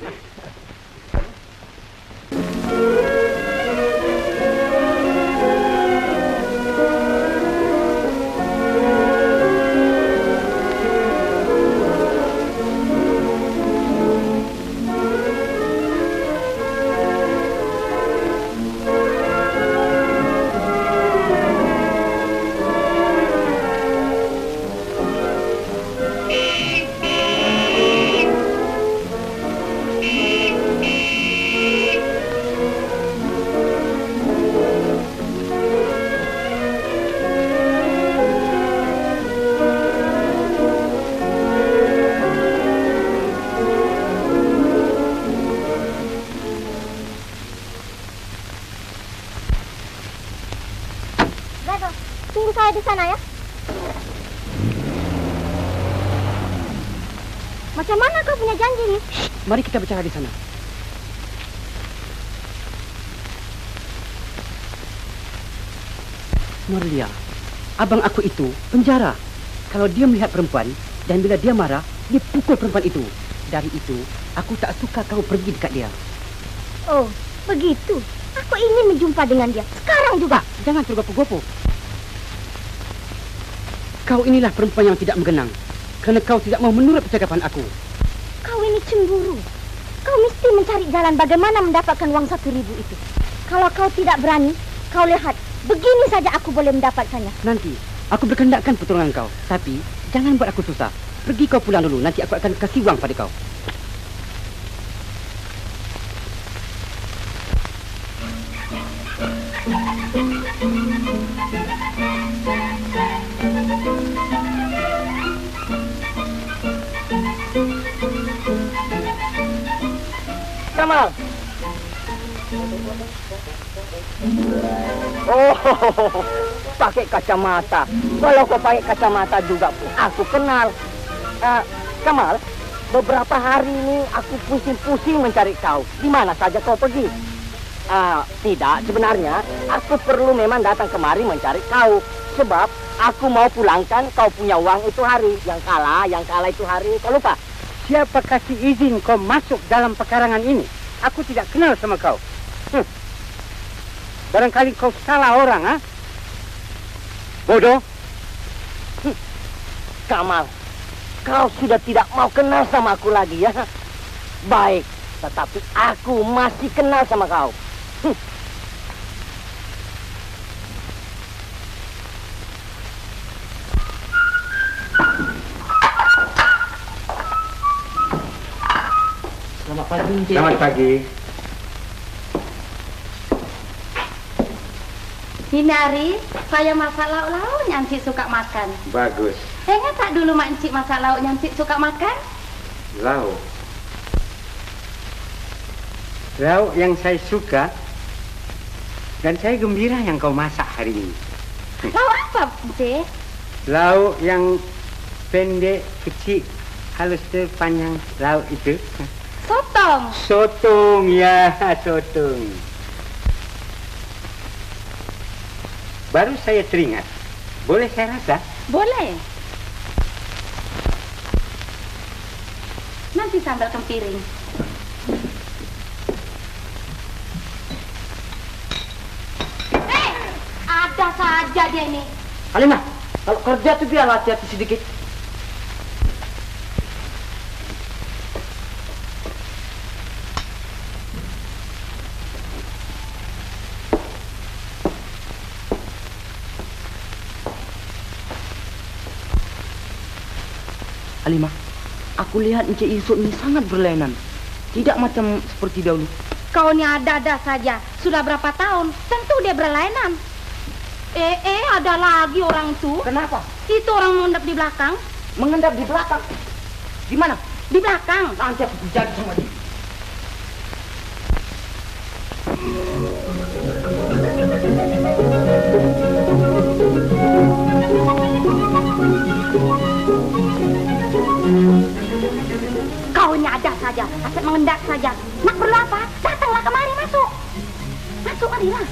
Tunggu saya di sana ya. Macam mana kau punya janji nih? Mari kita bicara di sana. Norlia, abang aku itu penjara. Kalau dia melihat perempuan dan bila dia marah, dia pukul perempuan itu. Dari itu, aku tak suka kau pergi dekat dia. Oh, begitu. Aku ingin menjumpa dengan dia. Sekarang juga. Jangan tergopoh-gopoh. Kau inilah perempuan yang tidak menggenang. Kerana kau tidak mau menurut percakapan aku. Kau ini cemburu. Kau mesti mencari jalan bagaimana mendapatkan uang 1.000 itu. Kalau kau tidak berani, kau lihat. Begini saja aku boleh mendapatkannya. Nanti, aku berkendakkan pertolongan kau. Tapi, jangan buat aku susah. Pergi kau pulang dulu. Nanti aku akan kasih uang pada kau. Kamal. Oh, pakai kacamata. Kalau kau pakai kacamata juga pun aku kenal. Kamal, beberapa hari ini aku pusing-pusing mencari kau. Di mana saja kau pergi? Tidak, sebenarnya aku perlu memang datang kemari mencari kau. Sebab aku mau pulangkan kau punya uang itu hari. Yang kalah itu hari. Kau lupa? Siapa kasih izin kau masuk dalam pekarangan ini? Aku tidak kenal sama kau. Barangkali kau salah orang, ha? Bodoh. Kamal, kau sudah tidak mau kenal sama aku lagi, ya? Baik, tetapi aku masih kenal sama kau. Selamat pagi, Cik. Selamat pagi. Ini hari, saya masak lauk-lauk yang Cik suka makan. Bagus. Ingat tak dulu Mak Encik masak lauk yang Cik suka makan? Lauk. Lauk yang saya suka dan saya gembira yang kau masak hari ini. Lauk apa, Cik? Lauk yang pendek, kecil, halus panjang lauk itu. Sotong. Sotong, ya, sotong. Baru saya teringat. Boleh saya rasa? Boleh. Nanti sambal kempiring. Ada saja dia ini. Halimah, kalau kerja tuh biar hati-hati sedikit. Halimah, aku lihat Encik Yusuf ini sangat berlainan. Tidak macam seperti dahulu. Kau ni ada-ada saja. Sudah berapa tahun? Tentu dia berlainan. Ada lagi orang itu. Kenapa? Itu orang mengendap di belakang. Mengendap di belakang. Di mana? Di belakang. Nanti aku jadi sama dia. Kau ini ada saja, asal mengendak saja. Nak perlu apa? Datanglah kemari, masuk. Masuk, marilah.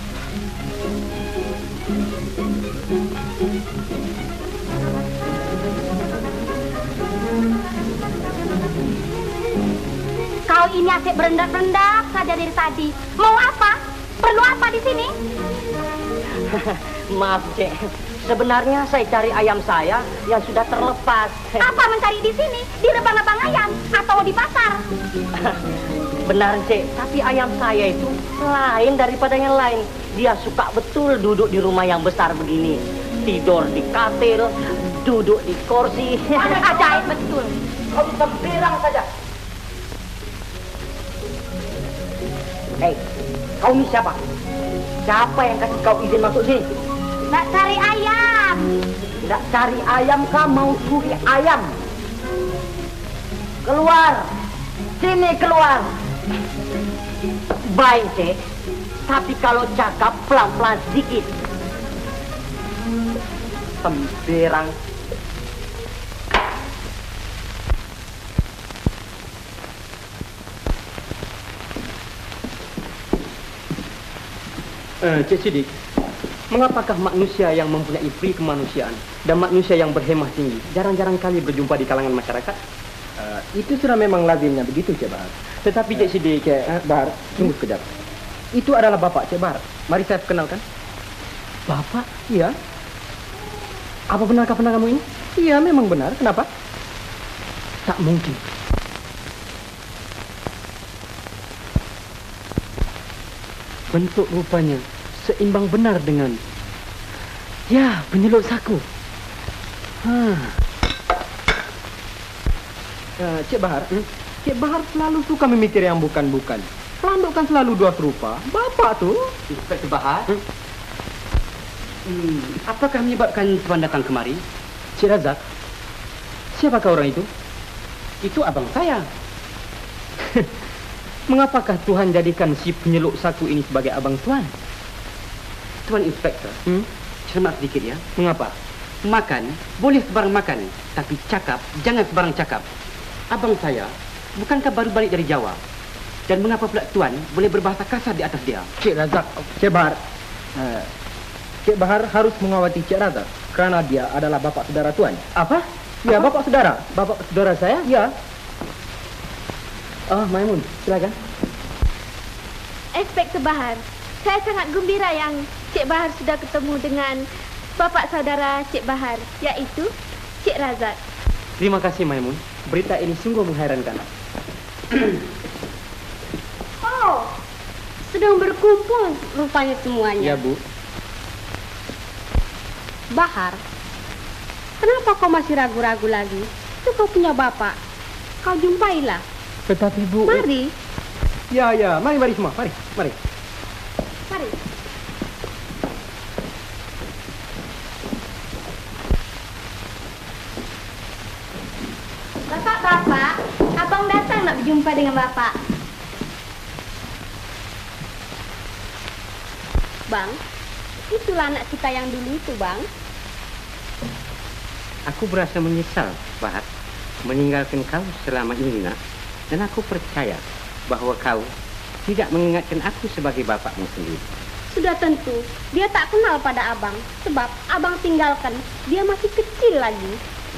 Kau ini asyik berendak-rendak saja dari tadi. Mau apa? Perlu apa di sini? Maaf, Cek. Sebenarnya saya cari ayam saya yang sudah terlepas. Apa mencari di sini? Di rebang-rebang ayam atau di pasar? Benar, Cek. Tapi ayam saya itu lain daripada yang lain. Dia suka betul duduk di rumah yang besar begini. Tidur di katil, duduk di kursi. Ajaib betul. Kau semberang saja. Hei, kau ini siapa? Siapa yang kasih kau izin masuk sini? Nak cari ayam. Tidak cari ayam kah mau curi ayam? Keluar. Sini keluar. Baik, Cek. Tapi kalau cakap pelan-pelan sedikit. Semberang. Cik Sidik, mengapakah manusia yang mempunyai pri kemanusiaan dan manusia yang berhemah tinggi jarang-jarang kali berjumpa di kalangan masyarakat? Itu sudah memang lazimnya begitu, Cik Bahar. Tetapi Cik Sidik, Cik Bahar, tunggu sekejap. Itu adalah Bapak Cik Bahar. Mari saya perkenalkan. Bapak? Iya. Apa benarkah benar kamu ini? Iya, memang benar. Kenapa? Tak mungkin. Bentuk rupanya seimbang benar dengan penyeluk saku. Cik Bahar, Cik Bahar selalu suka memikir yang bukan-bukan. Pelanduk kan selalu dua serupa. Bapak tuh. Inspektur Bahar, apakah menyebabkan Tuan datang kemari? Cik Razak, siapakah orang itu? Itu abang saya. Mengapakah Tuhan jadikan si penyeluk saku ini sebagai abang Tuan? Tuan Inspektur, cermat sedikit ya. Mengapa? Makan, boleh sebarang makan. Tapi cakap, jangan sebarang cakap. Abang saya, bukankah baru balik dari Jawa? Dan mengapa pula Tuan boleh berbahasa kasar di atas dia? Cik Razak, Cik Bahar. Cik Bahar harus mengawati Cik Razak. Kerana dia adalah bapak saudara Tuan. Apa? Ya, bapak saudara. Bapak saudara saya? Ya. Oh, Maimun, silakan. Inspektur Bahar, saya sangat gembira yang Cik Bahar sudah ketemu dengan bapak saudara Cik Bahar, yaitu Cik Razak. Terima kasih, Maimun. Berita ini sungguh mengherankan. Oh, sedang berkumpul rupanya semuanya. Ya, Bu. Bahar, kenapa kau masih ragu-ragu lagi? Itu kau punya bapak. Kau jumpailah. Tetapi, Bu... Mari. Ya, mari semua. Mari. Mari. Bapak, abang datang nak berjumpa dengan bapak. Bang, itulah anak kita yang dulu itu, Bang. Aku berasa menyesal, Bahar, meninggalkan kau selama ini, nak. Dan aku percaya bahwa kau tidak mengingatkan aku sebagai bapakmu sendiri. Sudah tentu, dia tak kenal pada abang. Sebab abang tinggalkan, dia masih kecil lagi.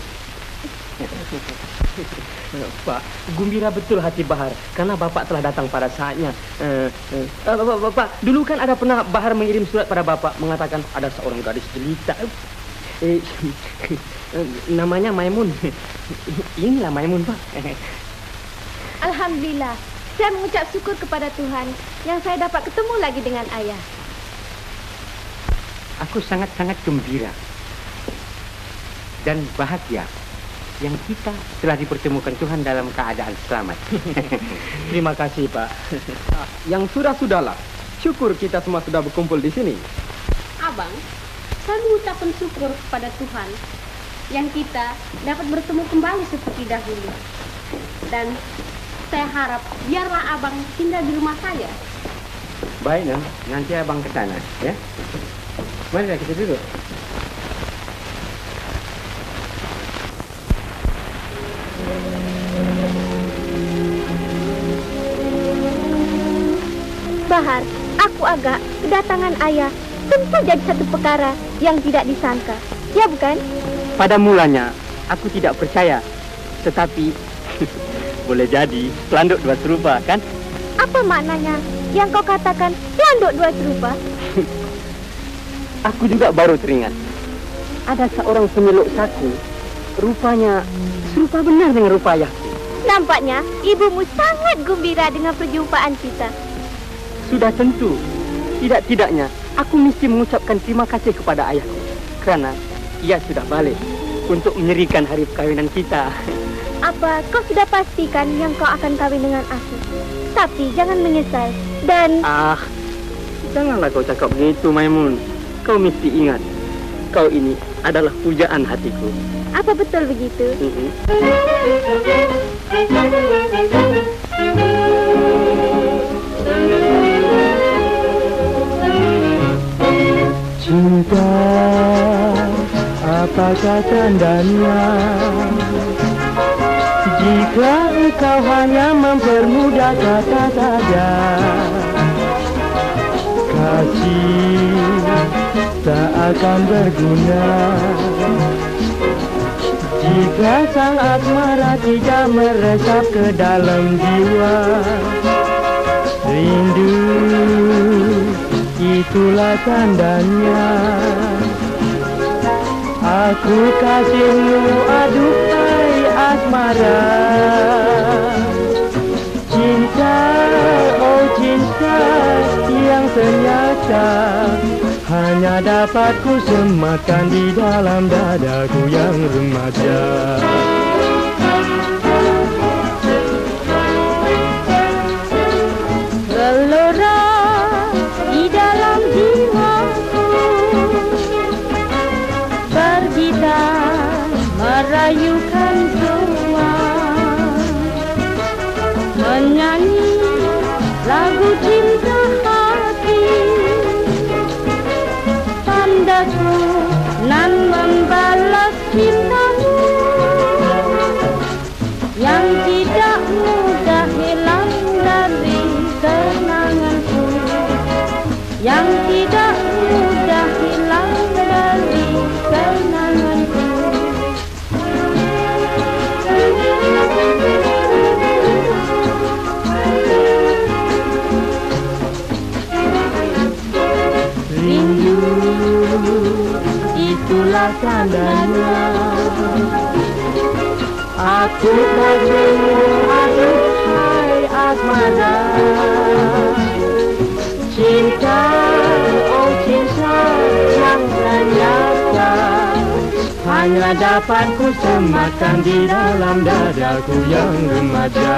Pak, gembira betul hati Bahar karena bapak telah datang pada saatnya. Bapak, dulu kan ada pernah Bahar mengirim surat pada bapak mengatakan ada seorang gadis jelita. Namanya Maimun. Inilah Maimun, Pak. Alhamdulillah, saya mengucap syukur kepada Tuhan yang saya dapat ketemu lagi dengan ayah. Aku sangat-sangat gembira dan bahagia yang kita telah dipertemukan Tuhan dalam keadaan selamat. Terima kasih, Pak. Yang sudah-sudahlah. Syukur kita semua sudah berkumpul di sini. Abang, saya mengucapkan syukur kepada Tuhan yang kita dapat bertemu kembali seperti dahulu. Dan saya harap biarlah abang tinggal di rumah saya. Baik, Neng. Nanti abang ke sana, ya. Marilah kita duduk. Bahar, aku agak kedatangan ayah tentu jadi satu perkara yang tidak disangka. Ya bukan? Pada mulanya, aku tidak percaya. Tetapi, boleh jadi pelanduk dua serupa, kan? Apa maknanya yang kau katakan pelanduk dua serupa? Aku juga baru teringat. Ada seorang penyeluk saku. Rupanya serupa benar dengan rupa ayahku. Nampaknya ibumu sangat gembira dengan perjumpaan kita. Sudah tentu. Tidak-tidaknya, aku mesti mengucapkan terima kasih kepada ayahku. Kerana ia sudah balik untuk menyerikan hari perkahwinan kita. Apa kau sudah pastikan yang kau akan kawin dengan aku? Tapi jangan menyesal. Dan... Janganlah kau cakap begitu, Maimun. Kau mesti ingat, kau ini adalah pujaan hatiku. Apa betul begitu? Cinta, apakah tandanya? Jika engkau hanya mempermudah kata saja, kasih tak akan berguna. Jika sang asmara tidak meresap ke dalam jiwa, rindu itulah tandanya. Aku kasihmu, aduhai asmara. Cinta, oh cinta yang ternyata hanya dapat ku sematkan di dalam dadaku yang remaja. Gelora di dalam jiwaku, bergitar merayukan semua, menyanyi lagu cinta hati, tandaku nan membalas cintamu yang tidak mudah hilang dari kenanganku, yang tidak mudah hilang dari kenanganku. Rindu itulah tandanya. Aku kasihmu, aduhai asmara. Cinta, oh cinta yang ternyata hanya dapat ku sematkan di dalam dadaku yang remaja.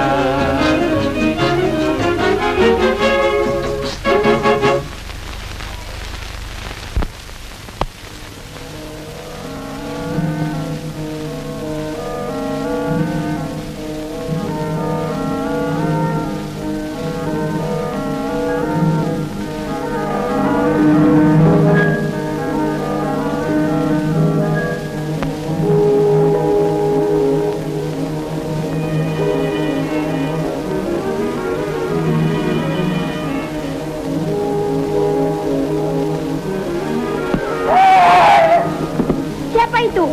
Siapa itu?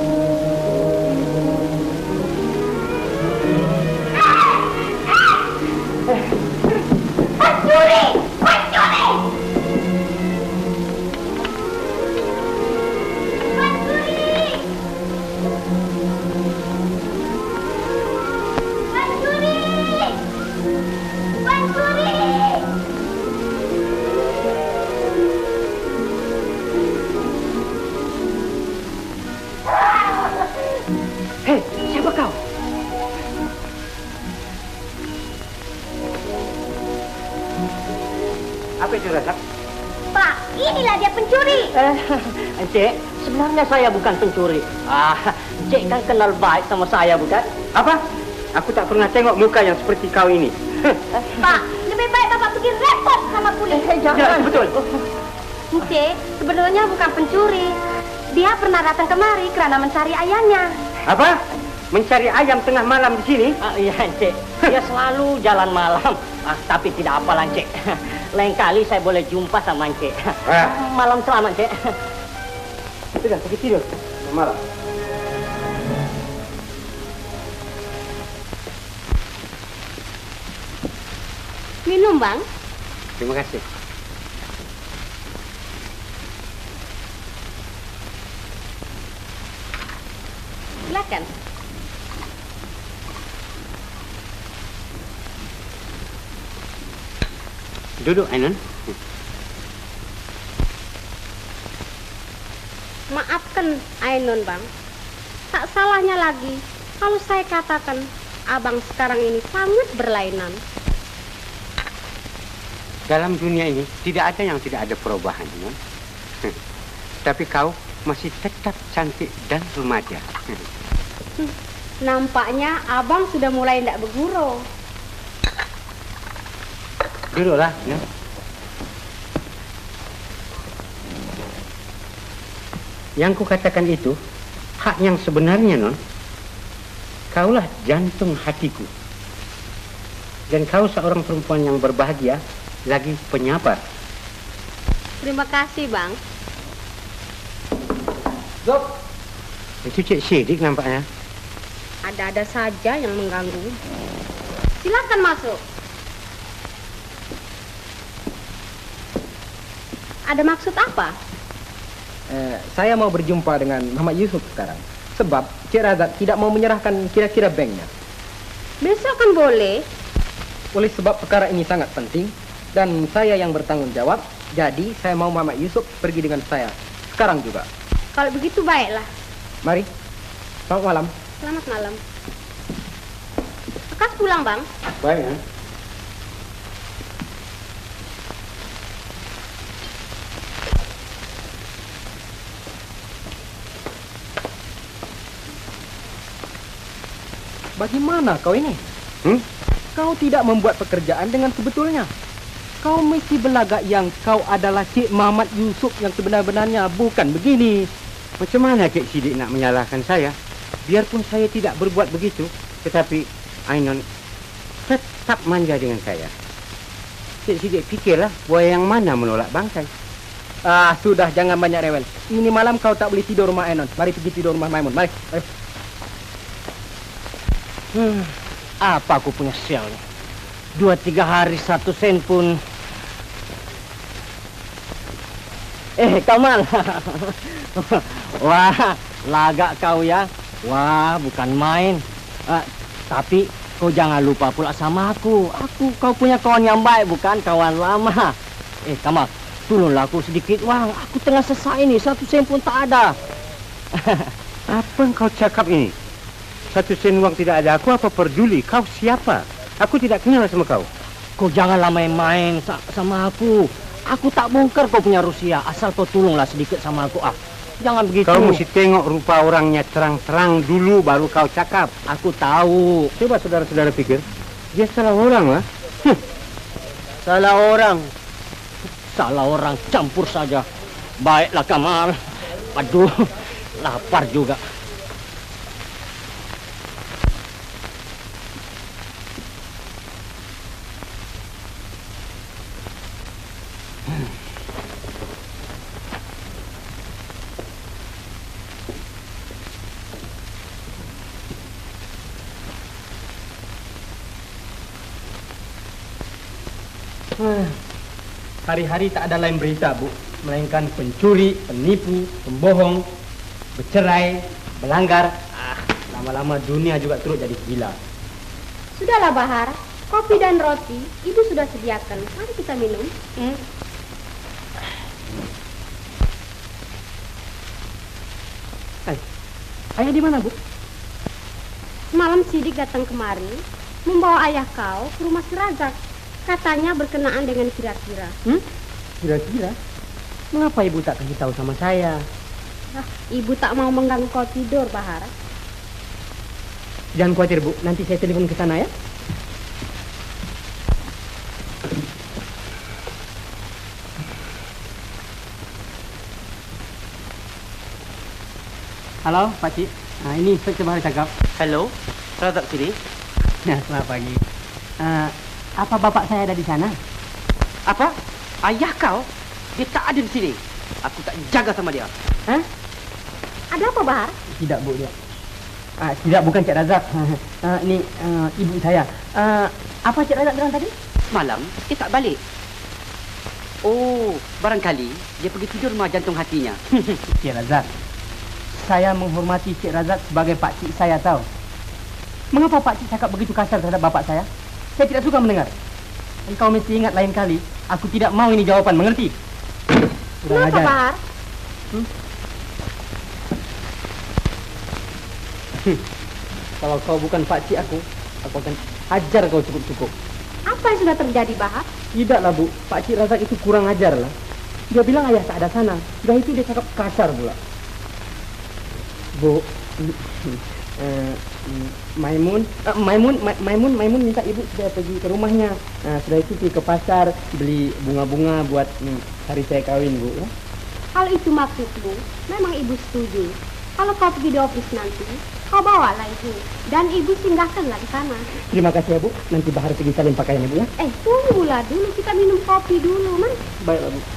Pencuri! Pencuri! Hei, siapa kau? Apa itu, Razak? Pak, inilah dia pencuri. Encik, sebenarnya saya bukan pencuri. Encik kan kenal baik sama saya, bukan? Apa? Aku tak pernah tengok muka yang seperti kau ini. Pak, lebih baik Bapak pergi repot sama polis. Ya, betul. Encik, sebenarnya bukan pencuri. Dia pernah datang kemari kerana mencari ayamnya. Apa? Mencari ayam tengah malam di sini? Iya, Encik. Dia selalu jalan malam. Tapi tidak apalah, Encik. Lain kali saya boleh jumpa sama Encik. Malam selamat, Encik. Sudah, pergi tidur. Malam. Minum, Bang. Terima kasih. Silakan. Duduk, Ainun. Maafkan Ainun, Bang. Tak salahnya lagi kalau saya katakan Abang sekarang ini sangat berlainan. Dalam dunia ini tidak ada yang tidak ada perubahan, Ainun. Tapi kau masih tetap cantik dan remaja. Nampaknya Abang sudah mulai tidak bergurau. Duduklah, ya. Yang kukatakan itu hak yang sebenarnya, Non. Kaulah jantung hatiku. Dan kau seorang perempuan yang berbahagia, lagi penyabar. Terima kasih, Bang. Zop. Itu Cik Sidik nampaknya. Ada-ada saja yang mengganggu. Silakan masuk. Ada maksud apa? Saya mau berjumpa dengan Muhammad Yusuf sekarang. Sebab Cik Razak tidak mau menyerahkan kira-kira banknya. Besok kan boleh. Oleh sebab perkara ini sangat penting dan saya yang bertanggung jawab, jadi saya mau Muhammad Yusuf pergi dengan saya sekarang juga. Kalau begitu baiklah. Mari. Selamat malam. Selamat malam. Lekas pulang, Bang. Baik, ya. Bagaimana kau ini? Kau tidak membuat pekerjaan dengan sebetulnya. Kau mesti berlagak yang kau adalah Cik Muhammad Yusuf yang sebenar-benarnya, bukan begini. Macam mana Cik Sidik nak menyalahkan saya? Biarpun saya tidak berbuat begitu, tetapi Ainun tetap manja dengan saya. Cik Sidik fikirlah buaya yang mana menolak bangkai. Sudah, jangan banyak rewel. Ini malam kau tak boleh tidur rumah Ainun. Mari pergi tidur rumah Maimun. Mari. Apa aku punya sial nih? 2-3 hari 1 sen pun. Kamal. Wah, lagak kau ya. Wah, bukan main. Tapi kau jangan lupa pula sama aku. Kau punya kawan yang baik, bukan kawan lama. Kamal, tolonglah aku sedikit, Wang. Aku tengah sesak ini, 1 sen pun tak ada. Apa yang kau cakap ini? 1 sen uang tidak ada, aku apa peduli? Kau siapa? Aku tidak kenal sama kau. Kau janganlah main-main sama aku. Aku tak bongkar kau punya Rusia, asal kau tolonglah sedikit sama aku. Jangan begitu. Kau mesti tengok rupa orangnya terang-terang dulu, baru kau cakap. Aku tahu. Coba saudara-saudara pikir, dia salah orang lah. Salah orang. Salah orang, campur saja. Baiklah Kamal. Aduh, lapar juga. Hari-hari tak ada lain berita, Bu, melainkan pencuri, penipu, pembohong, bercerai, melanggar. Lama-lama dunia juga turut jadi gila. Sudahlah, Bahar. Kopi dan roti Ibu sudah sediakan. Mari kita minum. Ayah di mana, Bu? Semalam Sidik datang kemari membawa ayah kau ke rumah si Razak. Katanya berkenaan dengan kira-kira. Kira-kira? Mengapa Ibu tak kasih tahu sama saya? Ibu tak mau mengganggu kau tidur, Bahar. Jangan khawatir, Bu. Nanti saya telepon ke sana ya. Halo, Pak Cik. Nah, ini Inspektur Bahar cakap. Halo, Razak sini. Ya, selamat pagi. Apa bapak saya ada di sana? Apa? Ayah kau? Dia tak ada di sini. Aku tak jaga sama dia. Hah? Ada apa, Bahar? Tidak, Bu. Dia. Tidak, bukan Cik Razak. Ini ibu saya. Apa Cik Razak bilang tadi? Semalam, dia tak balik. Oh, barangkali dia pergi tidur rumah jantung hatinya. Cik Razak, saya menghormati Cik Razak sebagai Pak Cik saya tahu. Mengapa Pak Cik cakap begitu kasar terhadap bapak saya? Saya tidak suka mendengar. Engkau mesti ingat lain kali, aku tidak mau ini jawaban, mengerti? Kenapa, Bahar? Kalau kau bukan Pak Cik aku akan hajar kau cukup-cukup. Apa yang sudah terjadi, Bahar? Tidaklah, Bu. Pak Cik Razak itu kurang ajar lah. Dia bilang ayah tak ada sana. Dah itu dia cakap kasar pula. Bu, Maimun minta ibu supaya pergi ke rumahnya. Sudah itu pergi ke pasar beli bunga-bunga buat hari saya kawin, Bu. Ya? Kalau itu maksudmu, memang ibu setuju. Kalau kau pergi di office nanti, kau bawalah ibu. Dan ibu singgahkanlah di sana. Terima kasih ya, Bu. Nanti Bahar pergi salin pakaian ibu ya. Tunggulah dulu, kita minum kopi dulu, Man. Baiklah, Bu.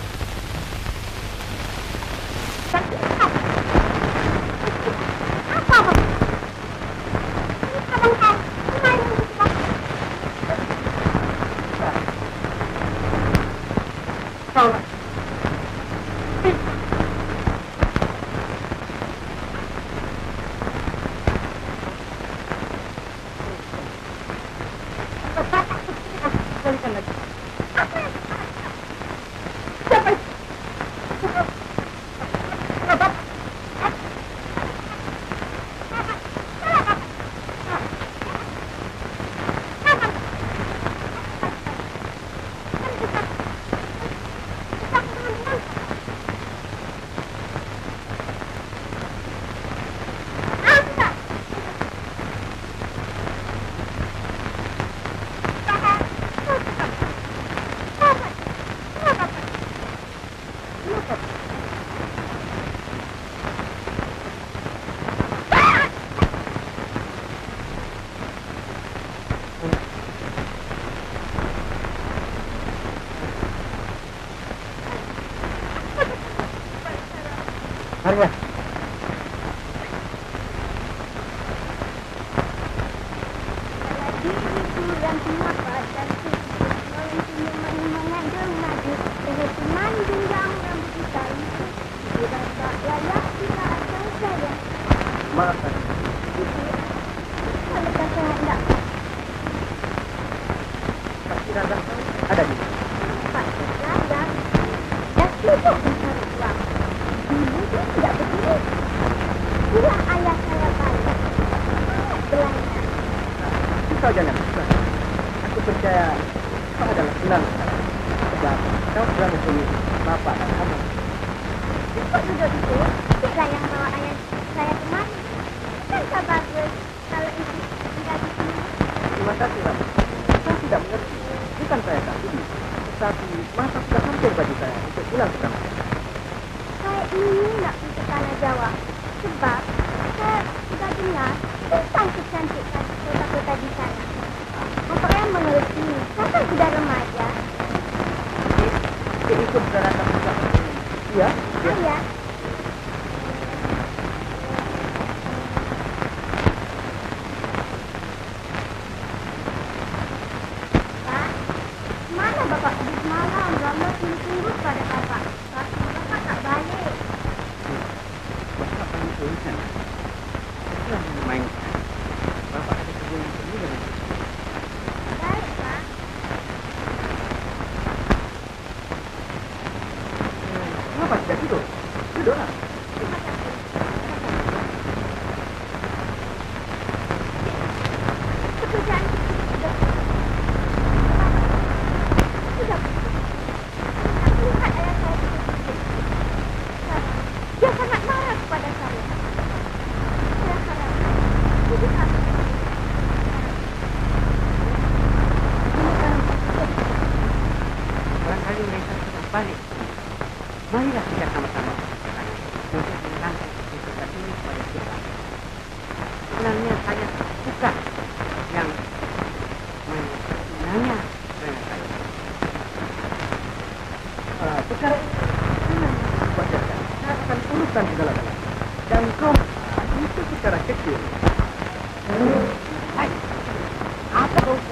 Harga. Maaf, Pak. Pak Razak ada di sini. Pak Razak dah sibuk mencari uang. Dulu dia tidak begini. Bila ayah saya balik, sangat berlainan. Kau jangan susah. Aku percaya kau adalah senang sekarang. Sebab kau sudah mempunyai bapak dan abang. Kok duduk itu? Dia yang bawa ayah saya kemari. Bukankah bagus kalau ibu tinggal di sini? Terima kasih, Ram. Saya tidak mengerti. Bukan saya tak sudi. Tetapi masa sudah hampir bagi saya untuk pulang ke kampung. Saya ingin nak pergi ke tanah Jawa. Sebab saya sudah dengar tentang kecantikan kota-kota di sana. Apa yang mengerti? Saya sudah remaja. Jadi ikut saudara kamu juga. Iya? Ayah. Pak, mana bapak pergi semalam? Lama tunggu pada bapak. Bapak tak balik. Bapak akan tulisan. Jangan main. Bapak ada kerja yang perlu dengan Baik, Pak.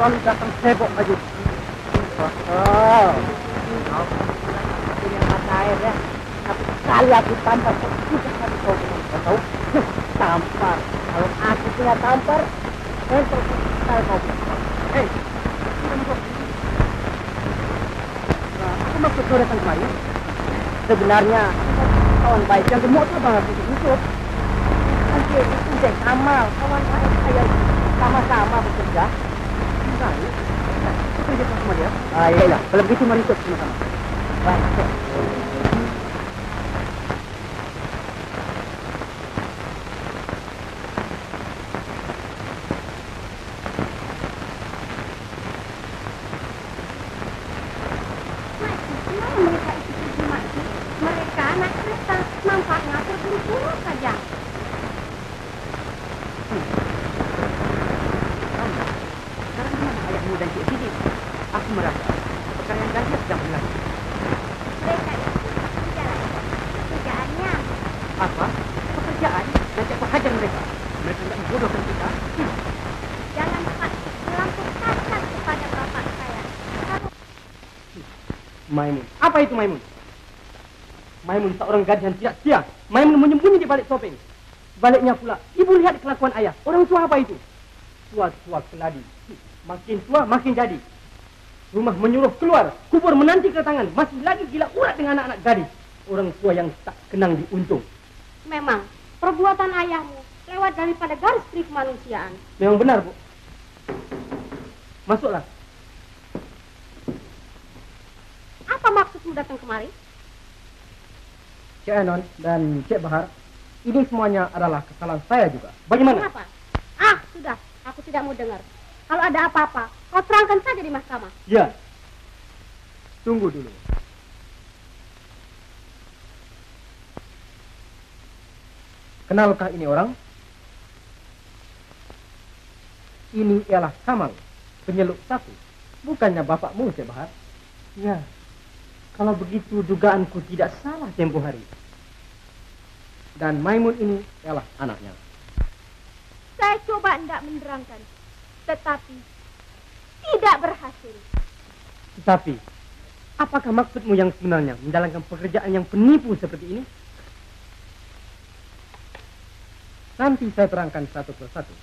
selalu datang sibuk aja. Oh, kau punya mata air ya. Tapi sekali aku tampar, juga kali kau tahu. Tampar. Kalau aku punya tampar, untuk sekali kau. Hei, apa maksud kau datang kemari? Sebenarnya kawan baik yang gemuk sabar untuk Yusuf. Nanti itu deh amal kawan baik saya sama-sama bekerja. Baik, bekerja sama dia. Iya. Kalau begitu mari ikut sama-sama. Baik. Mereka anak kereta, nampaknya terburu-buru saja. Sekarang gimana ayahmu dan Cik Sidik? Aku merasa pekerjaan dahsyat sedang berlaku. Mereka itu menjalankan pekerjaannya. Apa? Pekerjaan? Nanti aku hajar mereka. Mereka tidak membodohkan kita. Jangan Pak melampau kasar kepada bapak saya. Kamu Maimun. Apa itu Maimun? Maimun seorang gadis yang tidak setia. Maimun menyembunyi di balik topeng. Baliknya pula, ibu lihat kelakuan ayah. Orang tua apa itu? Tua-tua keladi. Makin tua, makin jadi. Rumah menyuruh keluar, kubur menanti kedatangan. Masih lagi gila urat dengan anak-anak gadis. Orang tua yang tak kenang diuntung. Memang, perbuatan ayahmu lewat daripada garis kemanusiaan. Memang benar, Bu. Masuklah. Apa maksudmu datang kemari? Cik Anon dan Cik Bahar, ini semuanya adalah kesalahan saya juga. Bagaimana? Kenapa? Sudah. Aku tidak mau dengar. Kalau ada apa-apa, kau terangkan saja di mahkamah. Ya. Tunggu dulu. Kenalkah ini orang? Ini ialah Kamal, penyeluk sapu. Bukannya bapakmu, Cik Bahar? Ya. Kalau begitu dugaanku tidak salah tempo hari. Dan Maimun ini ialah anaknya. Saya coba hendak menerangkan, tetapi tidak berhasil. Tetapi, apakah maksudmu yang sebenarnya menjalankan pekerjaan yang penipu seperti ini? Nanti saya terangkan satu persatu.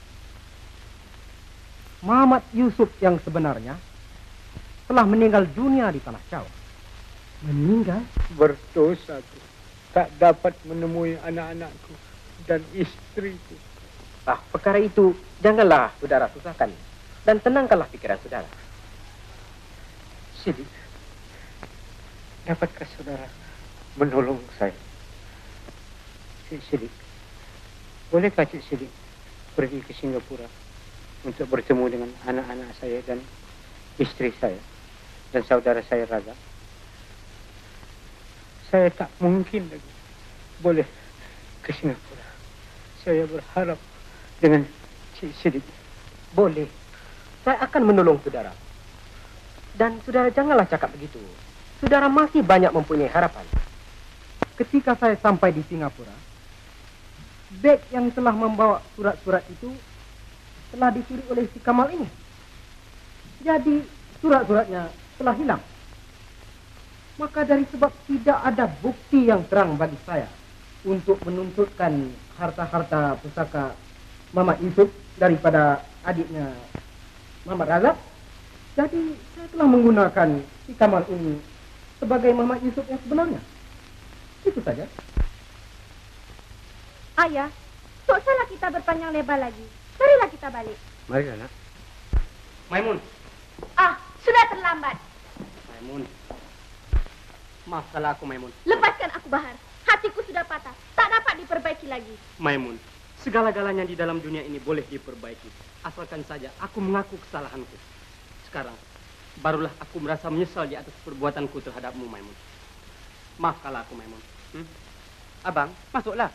Muhammad Yusuf yang sebenarnya telah meninggal dunia di Tanah Jawa. Meninggal? Berdosaku. Tak dapat menemui anak-anakku dan istriku. Perkara itu janganlah saudara susahkan. Dan tenangkanlah pikiran saudara. Sidik, dapatkah saudara menolong saya? Cik Sidik, bolehkah Cik Sidik pergi ke Singapura untuk bertemu dengan anak-anak saya dan istri saya dan saudara saya Raza? Saya tak mungkin lagi boleh ke Singapura. Saya berharap dengan Cik Sidik. Boleh. Saya akan menolong saudara. Dan saudara janganlah cakap begitu. Saudara masih banyak mempunyai harapan. Ketika saya sampai di Singapura, beg yang telah membawa surat-surat itu telah dicuri oleh si Kamal ini. Jadi surat-suratnya telah hilang. Maka dari sebab tidak ada bukti yang terang bagi saya untuk menuntutkan harta-harta pusaka Mamat Yusuf daripada adiknya Mamat Razak, jadi saya telah menggunakan si Kamal ini sebagai Mamat Yusuf yang sebenarnya. Itu saja. Ayah, tak salah kita berpanjang lebar lagi. Marilah kita balik. Mari, anak. Maimun. Sudah terlambat. Maimun. Maafkanlah aku, Maimun. Lepaskan aku, Bahar. Hatiku sudah patah. Tak dapat diperbaiki lagi. Maimun, segala-galanya di dalam dunia ini boleh diperbaiki. Asalkan saja aku mengaku kesalahanku. Sekarang, barulah aku merasa menyesal di atas perbuatanku terhadapmu, Maimun. Maafkanlah aku, Maimun. Abang, masuklah.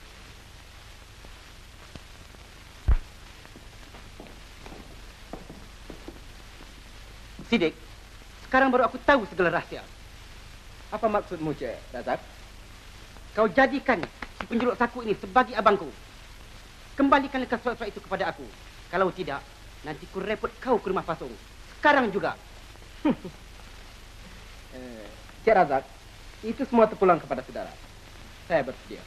Sidik, sekarang baru aku tahu segala rahasia. Apa maksudmu, Cik Razak? Kau jadikan si penjuluk saku ini sebagai abangku. Kembalikanlah surat-surat itu kepada aku. Kalau tidak, Nanti ku repot kau ke rumah Pasung. Sekarang juga. Cik Razak, itu semua terpulang kepada saudara. Saya bersedia.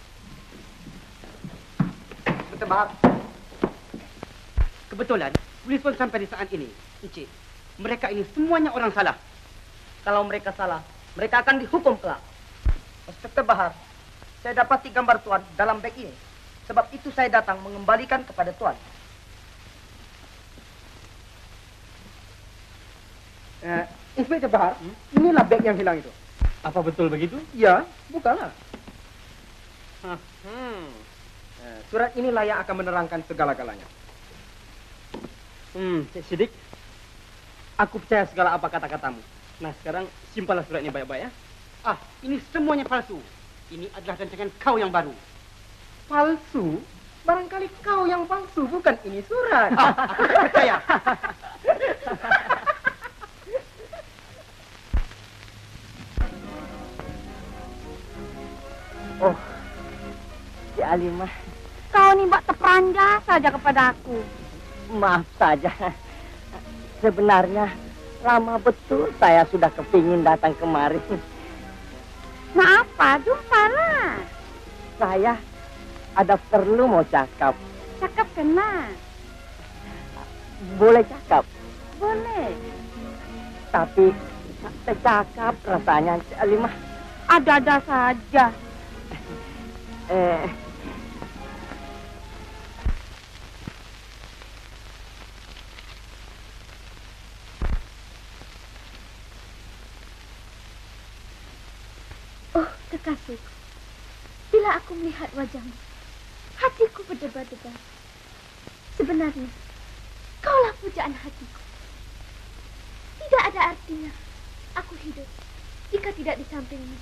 Betul, Bahar. Kebetulan, polis pun sampai di saat ini. Encik, mereka ini semuanya orang salah. Kalau mereka salah, mereka akan dihukum kelak. Inspektur Bahar, saya dapati gambar Tuan dalam beg ini. Sebab itu saya datang mengembalikan kepada Tuan. Inspektur Bahar, inilah beg yang hilang itu. Apa betul begitu? Ya, bukanlah. Surat inilah yang akan menerangkan segala-galanya. Cik Sidik, aku percaya segala apa kata-katamu. Nah, sekarang simpanlah surat ini baik-baik ya. Ini semuanya palsu. Ini adalah rancangan kau yang baru. Palsu? Barangkali kau yang palsu, bukan ini surat. Aku percaya. Oh, Cik Alimah. Kau ni buat terperanjat saja kepada aku. Maaf saja. Sebenarnya lama betul saya sudah kepingin datang kemari. Nah apa? Jumpalah. Saya ada perlu mau cakap. Cakap kena. Boleh cakap? Boleh. Tapi tak cakap rasanya Cik Alimah. Ada-ada saja. Oh, kekasih. Bila aku melihat wajahmu, hatiku berdebar-debar. Sebenarnya, kaulah pujaan hatiku. Tidak ada artinya aku hidup jika tidak di sampingmu.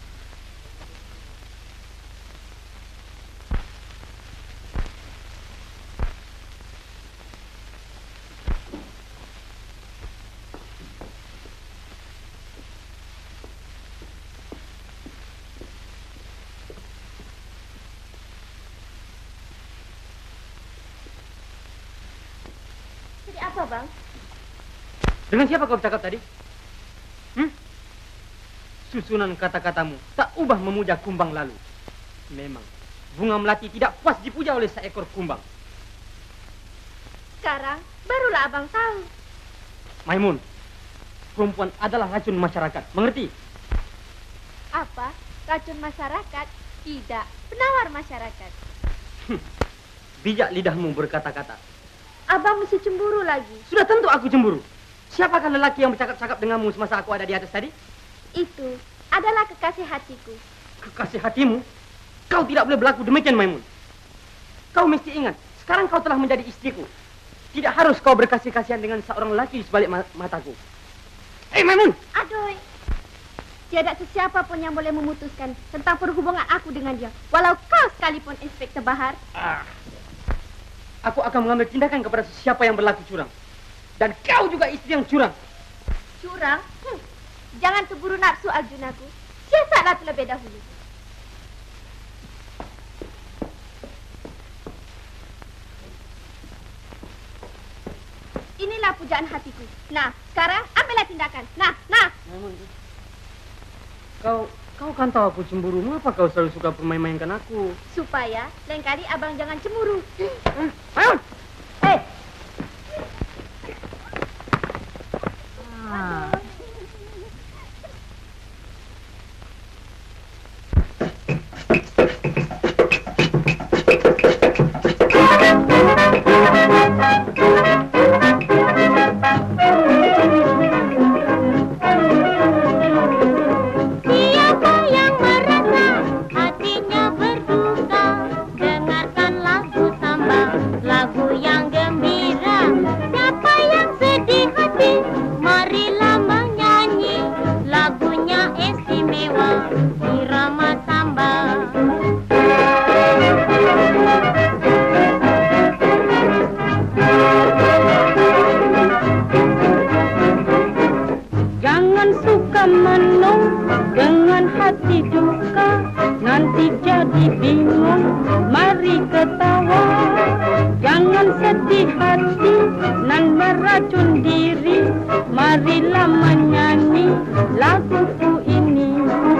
Apa, Bang? Dengan siapa kau bercakap tadi? Susunan kata-katamu tak ubah memuja kumbang lalu. Memang, bunga melati tidak puas dipuja oleh seekor kumbang. Sekarang, barulah Abang tahu. Maimun, perempuan adalah racun masyarakat. Mengerti? Apa? Racun masyarakat? Tidak, penawar masyarakat. Bijak lidahmu berkata-kata. Abang mesti cemburu lagi. Sudah tentu aku cemburu. Siapakah lelaki yang bercakap-cakap denganmu semasa aku ada di atas tadi? Itu adalah kekasih hatiku. Kekasih hatimu? Kau tidak boleh berlaku demikian, Maimun. Kau mesti ingat, sekarang kau telah menjadi istriku. Tidak harus kau berkasih-kasihan dengan seorang lelaki di sebalik mataku. Maimun! Aduh, tiada sesiapa pun yang boleh memutuskan tentang perhubungan aku dengan dia. Walau kau sekalipun Inspektur Bahar. Aku akan mengambil tindakan kepada siapa yang berlaku curang. Dan kau juga istri yang curang. Curang? Jangan keburu nafsu, Arjunaku. Siasatlah terlebih dahulu. Inilah pujaan hatiku. Nah, sekarang ambillah tindakan. Nah. Kau kan tahu aku cemburu. Mengapa kau selalu suka permain-mainkan aku? Supaya lain kali abang jangan cemburu. Maimun! Lagu meracun diri, marilah menyanyi laguku ini.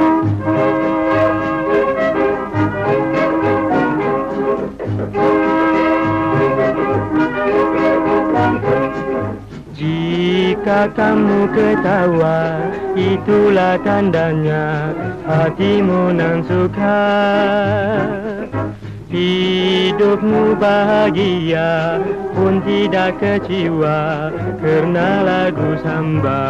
Jika kamu ketawa, itulah tandanya hatimu nan suka. Hidupmu bahagia pun tidak kecewa karena lagu samba.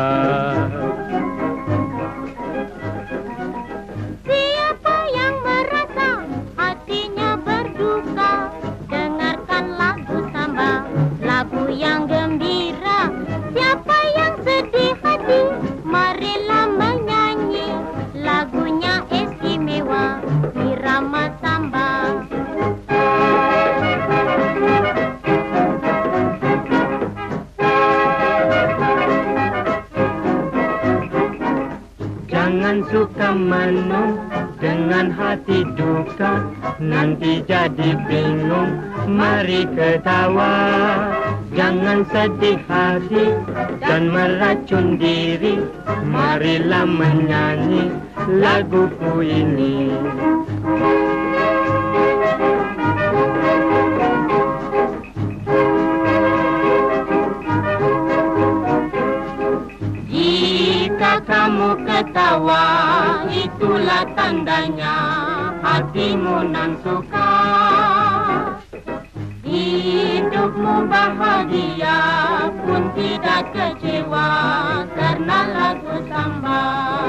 Siapa yang merasa hatinya berduka, dengarkan lagu samba, lagu yang gembira. Siapa yang sedih hati, marilah menyanyi, lagunya istimewa, irama samba. Jangan suka menung dengan hati duka, nanti jadi bingung, mari ketawa. Jangan sedih hati dan meracun diri, marilah menyanyi laguku ini. Jika kamu ketawa, itulah tandanya hatimu nan suka. Hidupmu bahagia pun tidak kecewa karena lagu samba.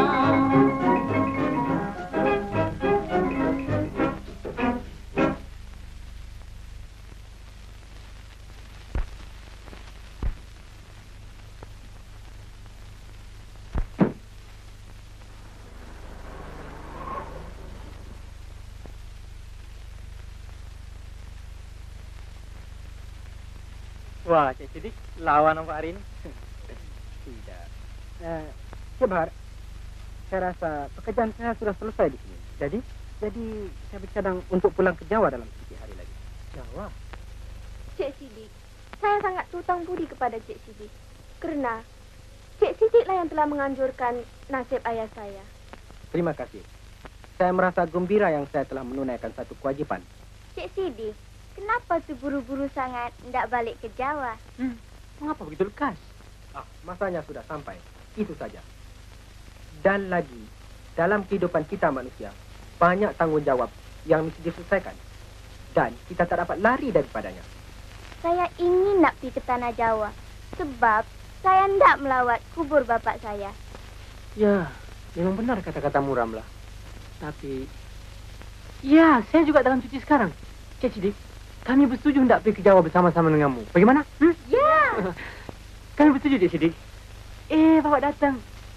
Wah, Cik Sidik, lawan apa hari ini? Tidak. Cik Bahar, saya rasa pekerjaan saya sudah selesai di sini. Jadi saya bercadang untuk pulang ke Jawa dalam sedikit hari lagi. Jawa? Cik Sidik, saya sangat berhutang budi kepada Cik Sidik. Karena Cik Sidik lah yang telah menganjurkan nasib ayah saya. Terima kasih. Saya merasa gembira yang saya telah menunaikan satu kewajiban. Cik Sidik, kenapa tu buru-buru sangat tidak balik ke Jawa? Mengapa begitu lekas? Masanya sudah sampai. Itu saja. Dan lagi, dalam kehidupan kita manusia, banyak tanggung jawab yang mesti diselesaikan. Dan kita tak dapat lari daripadanya. Saya ingin nak pergi ke tanah Jawa. Sebab saya hendak melawat kubur bapak saya. Ya, memang benar kata-kata Muramlah. Tapi, ya, saya juga dalam cuti sekarang. Cik Sidik, kami bersetuju hendak pergi ke Jawa bersama-sama denganmu. Bagaimana? Ya. Kami bersetuju, Cik Sidik. Bapak datang.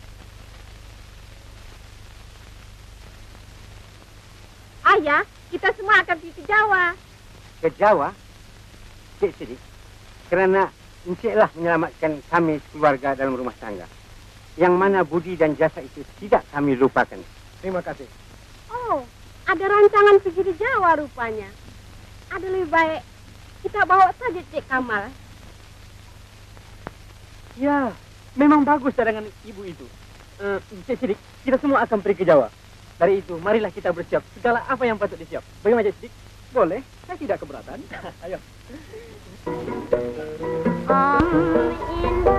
Ayah, kita semua akan pergi ke Jawa. Ke Jawa? Cik Sidik, kerana enciklah menyelamatkan kami keluarga dalam rumah tangga. Yang mana budi dan jasa itu tidak kami lupakan. Terima kasih. Oh, ada rancangan pergi ke Jawa rupanya. Ada lebih baik kita bawa saja Cik Kamal. Ya, memang bagus cadangan ibu itu. Cik Sidik, kita semua akan pergi ke Jawa. Dari itu, marilah kita bersiap segala apa yang patut disiap. Bagaimana Cik Sidik? Boleh, saya tidak keberatan. Ayo.